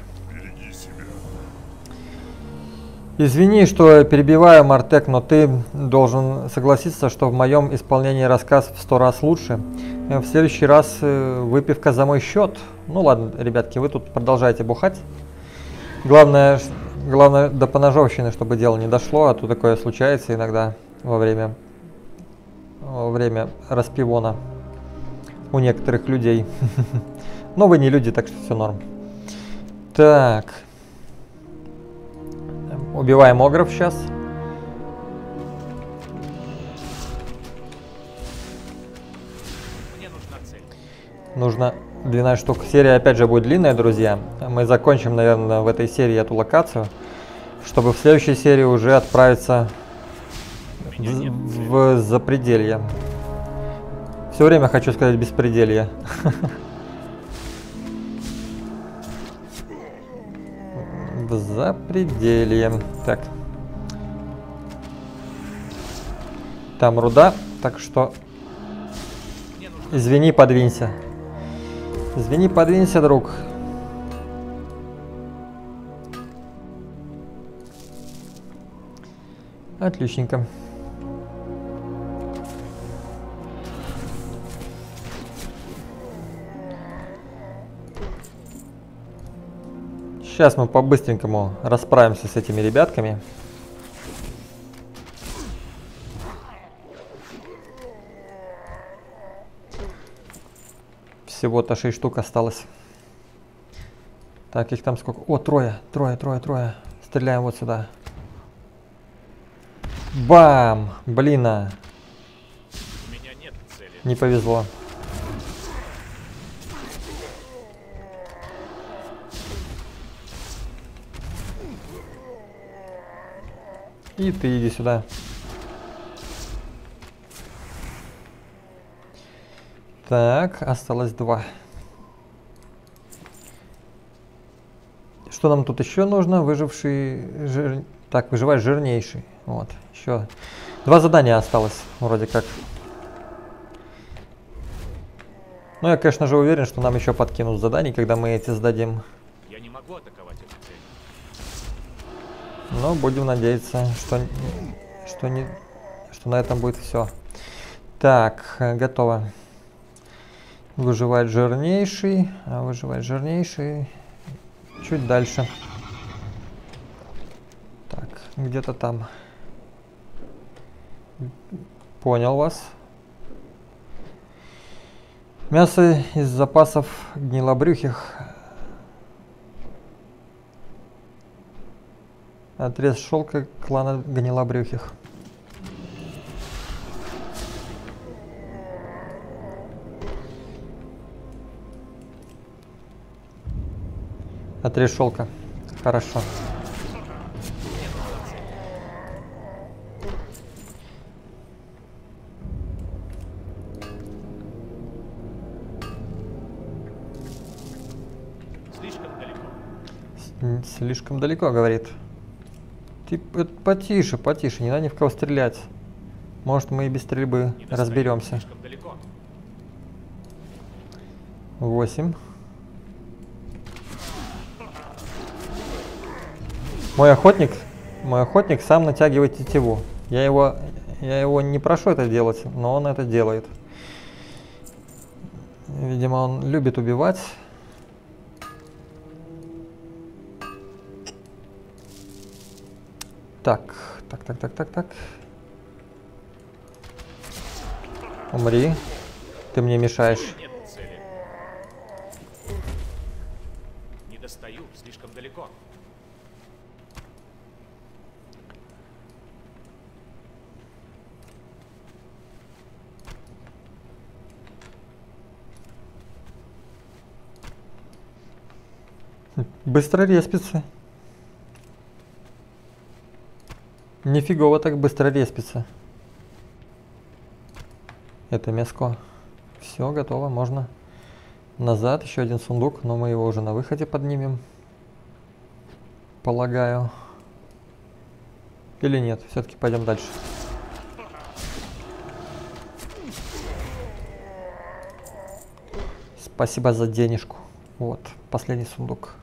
Извини, что перебиваю, Мартек, но ты должен согласиться, что в моем исполнении рассказ в сто раз лучше. В следующий раз выпивка за мой счет. Ну ладно, ребятки, вы тут продолжаете бухать. Главное, главное до поножовщины, чтобы дело не дошло, а то такое случается иногда во время, во время распивона у некоторых людей. Но вы не люди, так что все норм. Так. Убиваем огров сейчас. Мне нужна цель. Нужно двенадцать штук. Серия опять же будет длинная, друзья. Мы закончим, наверное, в этой серии эту локацию, чтобы в следующей серии уже отправиться в, в запределье. Все время хочу сказать беспределье. В запределье. Так. Там руда, так что извини, подвинься. Извини, подвинься, друг. Отличненько. Сейчас мы по-быстренькому расправимся с этими ребятками. Всего-то шесть штук осталось. Так, их там сколько? О, трое, трое, трое, трое. Стреляем вот сюда. Бам! Блин, а. У меня нет цели. Не повезло. И ты иди сюда. Так, осталось два. Что нам тут еще нужно? Выживший... Жир... Так, выживать жирнейший. Вот, еще. Два задания осталось, вроде как. Ну, я, конечно же, уверен, что нам еще подкинут заданий, когда мы эти сдадим. Я не могу атаковать эту цель. Но будем надеяться, что, что, не, что на этом будет все. Так, готово. Выживать жирнейший, а выживать жирнейший чуть дальше. Так, где-то там. Понял вас. Мясо из запасов гнилобрюхих. Отрез шелка клана гнилобрюхих. Отрез шелка. Хорошо. Слишком далеко. С- Слишком далеко, говорит. Ты п- потише, потише, не надо ни в кого стрелять. Может, мы и без стрельбы Не достает. разберемся. Слишком далеко. восемь. Мой охотник, мой охотник сам натягивает тетиву. Я его, я его не прошу это делать, но он это делает. Видимо, он любит убивать. Так, так, так, так, так, так. Умри. Ты мне мешаешь. Нет цели. Не достаю, слишком далеко. Быстро респится. Нифигово так быстро респится. Это мяско. Все, готово, можно назад. Еще один сундук, но мы его уже на выходе поднимем. Полагаю. Или нет, все-таки пойдем дальше. Спасибо за денежку. Вот, последний сундук.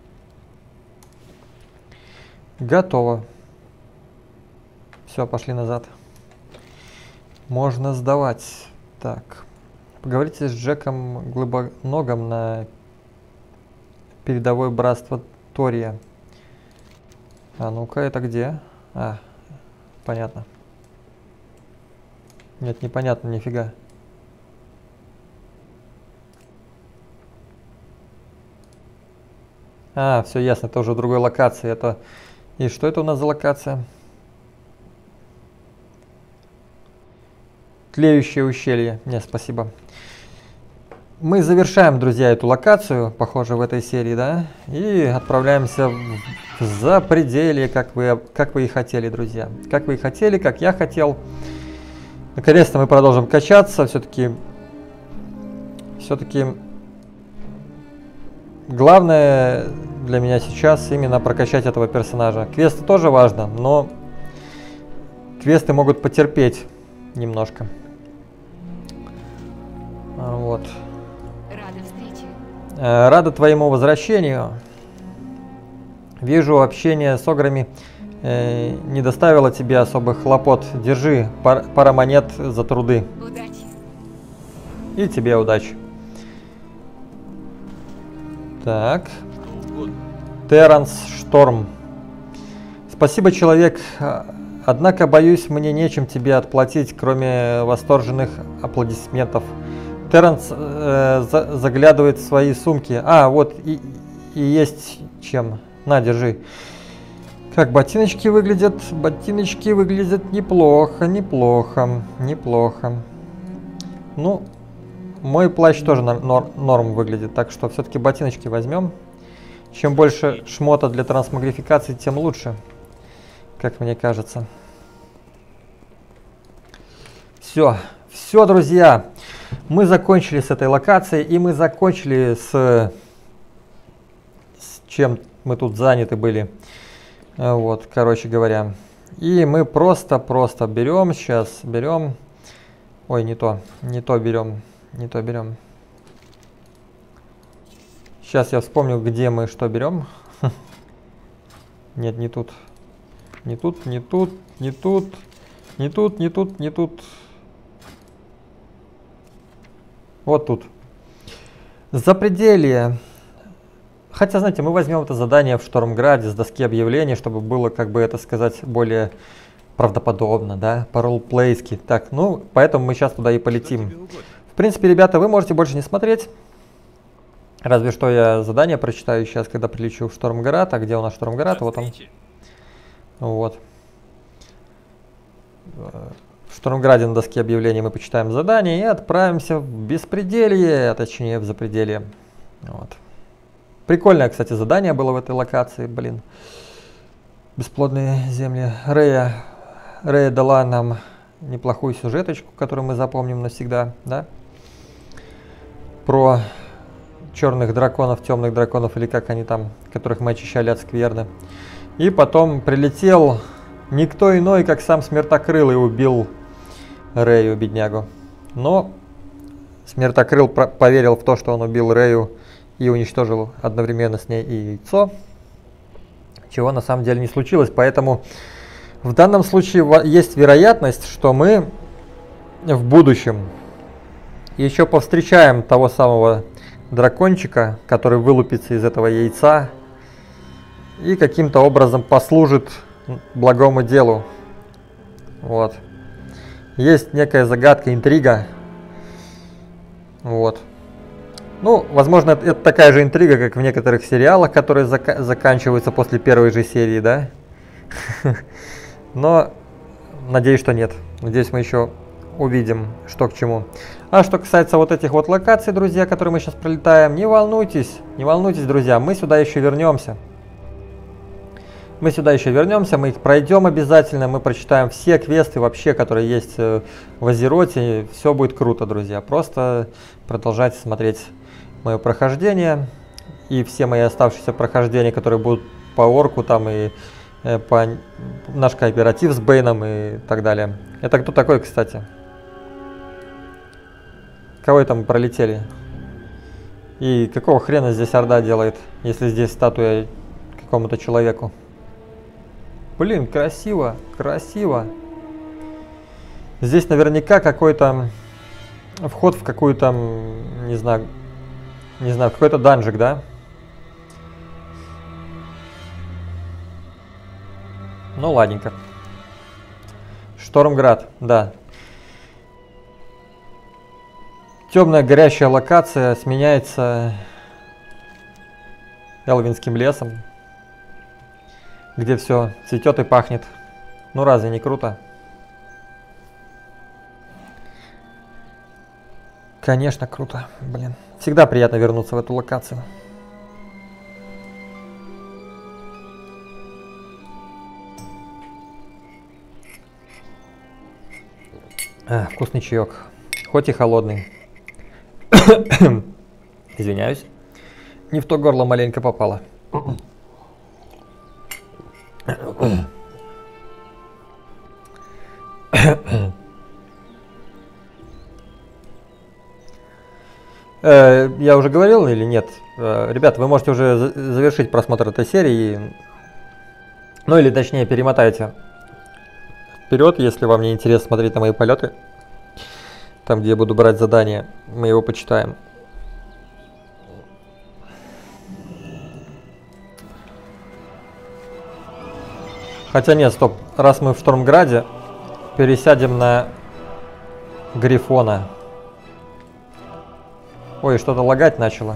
Готово. Все, пошли назад. Можно сдавать. Так. Поговорите с Джеком Глубоногом на передовое братство Тория. А ну-ка, это где? А, понятно. Нет, непонятно, нифига. А, все ясно, это уже другой локации. Это... И что это у нас за локация? Тлеющее ущелье. Нет, спасибо. Мы завершаем, друзья, эту локацию, похоже, в этой серии, да? И отправляемся в, в запределье, как вы, как вы и хотели, друзья. Как вы и хотели, как я хотел. Наконец-то мы продолжим качаться. Все-таки... Все-таки... Главное для меня сейчас именно прокачать этого персонажа. Квесты тоже важно, но квесты могут потерпеть немножко. Вот. Рада встрече. Рада твоему возвращению. Вижу, общение с ограми э, не доставило тебе особых хлопот. Держи пар пара монет за труды. Удачи. И тебе удачи. Так. Терранс Шторм. Спасибо, человек. Однако, боюсь, мне нечем тебе отплатить, кроме восторженных аплодисментов. Терранс э, за заглядывает в свои сумки. А, вот и, и есть чем. На, держи. Как ботиночки выглядят? Ботиночки выглядят неплохо, неплохо, неплохо. Ну, мой плащ тоже нор норм выглядит, так что все-таки ботиночки возьмем. Чем больше шмота для трансмогрификации, тем лучше, как мне кажется. Все, все, друзья, мы закончили с этой локацией, и мы закончили с, с чем мы тут заняты были. Вот, короче говоря. И мы просто-просто берем сейчас, берем... Ой, не то, не то берем. Не то берем. Сейчас я вспомню, где мы что берем. Нет, не тут. Не тут, не тут, не тут. Не тут, не тут, не тут. Вот тут. Запределье. Хотя, знаете, мы возьмем это задание в Штормграде с доски объявлений, чтобы было, как бы это сказать, более правдоподобно, да, по-ролплейски. Так, ну, поэтому мы сейчас туда и полетим. В принципе, ребята, вы можете больше не смотреть. Разве что я задание прочитаю сейчас, когда прилечу в Штормград. А где у нас Штормград? Вот он. Вот. В Штормграде на доске объявлений мы почитаем задание и отправимся в беспределье, а точнее в запределье. Вот. Прикольное, кстати, задание было в этой локации, блин. Бесплодные земли. Рея, Рея дала нам неплохую сюжеточку, которую мы запомним навсегда, да? Про черных драконов, темных драконов, или как они там, которых мы очищали от скверны. И потом прилетел никто иной, как сам Смертокрылый, убил Рею, беднягу. Но Смертокрыл поверил в то, что он убил Рэю и уничтожил одновременно с ней и яйцо, чего на самом деле не случилось. Поэтому в данном случае есть вероятность, что мы в будущем еще повстречаем того самого дракончика, который вылупится из этого яйца и каким-то образом послужит благому делу. Вот. Есть некая загадка, интрига. Вот. Ну, возможно, это, это такая же интрига, как в некоторых сериалах, которые зака- заканчиваются после первой же серии, да? Но надеюсь, что нет. Надеюсь, мы еще увидим, что к чему. А что касается вот этих вот локаций, друзья, которые мы сейчас пролетаем, не волнуйтесь, не волнуйтесь, друзья, мы сюда еще вернемся. Мы сюда еще вернемся, мы их пройдем обязательно, мы прочитаем все квесты вообще, которые есть в Азероте. Все будет круто, друзья. Просто продолжайте смотреть мое прохождение и все мои оставшиеся прохождения, которые будут по орку там и э, по наш кооператив с Бэйном и так далее. Это кто такой, кстати? Кого это мы пролетели? И какого хрена здесь Орда делает, если здесь статуя какому-то человеку? Блин, красиво, красиво. Здесь наверняка какой-то вход в какую-то, не знаю, не знаю, какой-то данжик, да? Ну, ладненько. Штормград, да. Темная горящая локация сменяется Элвинским лесом, где все цветет и пахнет. Ну разве не круто? Конечно, круто. Блин. Всегда приятно вернуться в эту локацию. А, вкусный чаек. Хоть и холодный. Извиняюсь. Не в то горло маленько попало. Я уже говорил или нет? Ребята, вы можете уже завершить просмотр этой серии. Ну или точнее перемотайте вперед, если вам не интересно смотреть на мои полеты. Там, где я буду брать задание, мы его почитаем. Хотя нет, стоп. Раз мы в Штормграде, пересядем на Грифона. Ой, что-то лагать начало.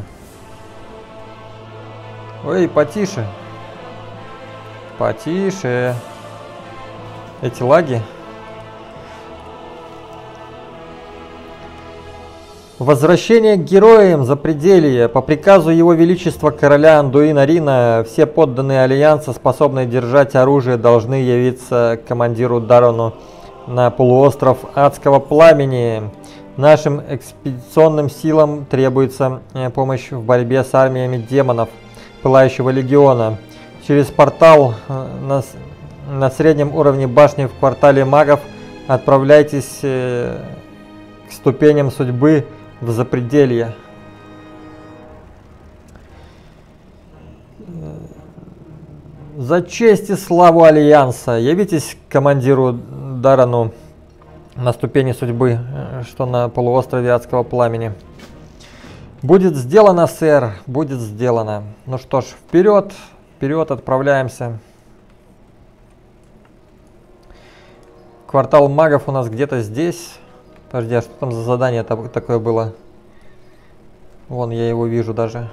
Ой, потише. Потише. Эти лаги. Возвращение к героям Запределья. По приказу Его Величества короля Андуина Рина, все подданные Альянса, способные держать оружие, должны явиться командиру Дарону на полуостров Адского Пламени. Нашим экспедиционным силам требуется помощь в борьбе с армиями демонов Пылающего Легиона. Через портал на, на среднем уровне башни в квартале магов отправляйтесь к ступеням судьбы в Запределье. За честь и славу Альянса явитесь к командиру Дарону на ступени судьбы, что на полуострове Адского Пламени. Будет сделано, сэр, будет сделано. Ну что ж, вперед, вперед отправляемся. Квартал магов у нас где-то здесь. Подожди, а что там за задание такое было? Вон, я его вижу даже.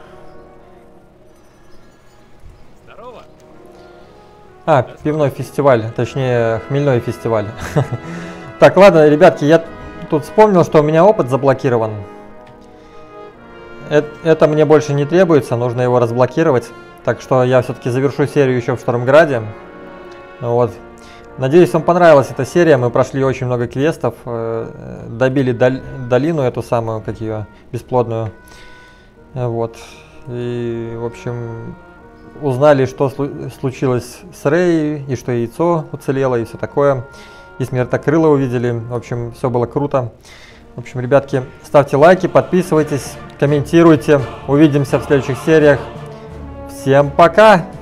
Здорово. А, пивной фестиваль, точнее, хмельной фестиваль. Так, ладно, ребятки, я тут вспомнил, что у меня опыт заблокирован. Это, это мне больше не требуется, нужно его разблокировать. Так что я все-таки завершу серию еще в Штормграде. Вот. Надеюсь, вам понравилась эта серия. Мы прошли очень много квестов, э, добили дол долину эту самую, как ее, бесплодную. Вот. И, в общем, узнали, что случилось с Рэй, и что яйцо уцелело, и все такое. И Смертокрыла увидели. В общем, все было круто. В общем, ребятки, ставьте лайки, подписывайтесь, комментируйте. Увидимся в следующих сериях. Всем пока!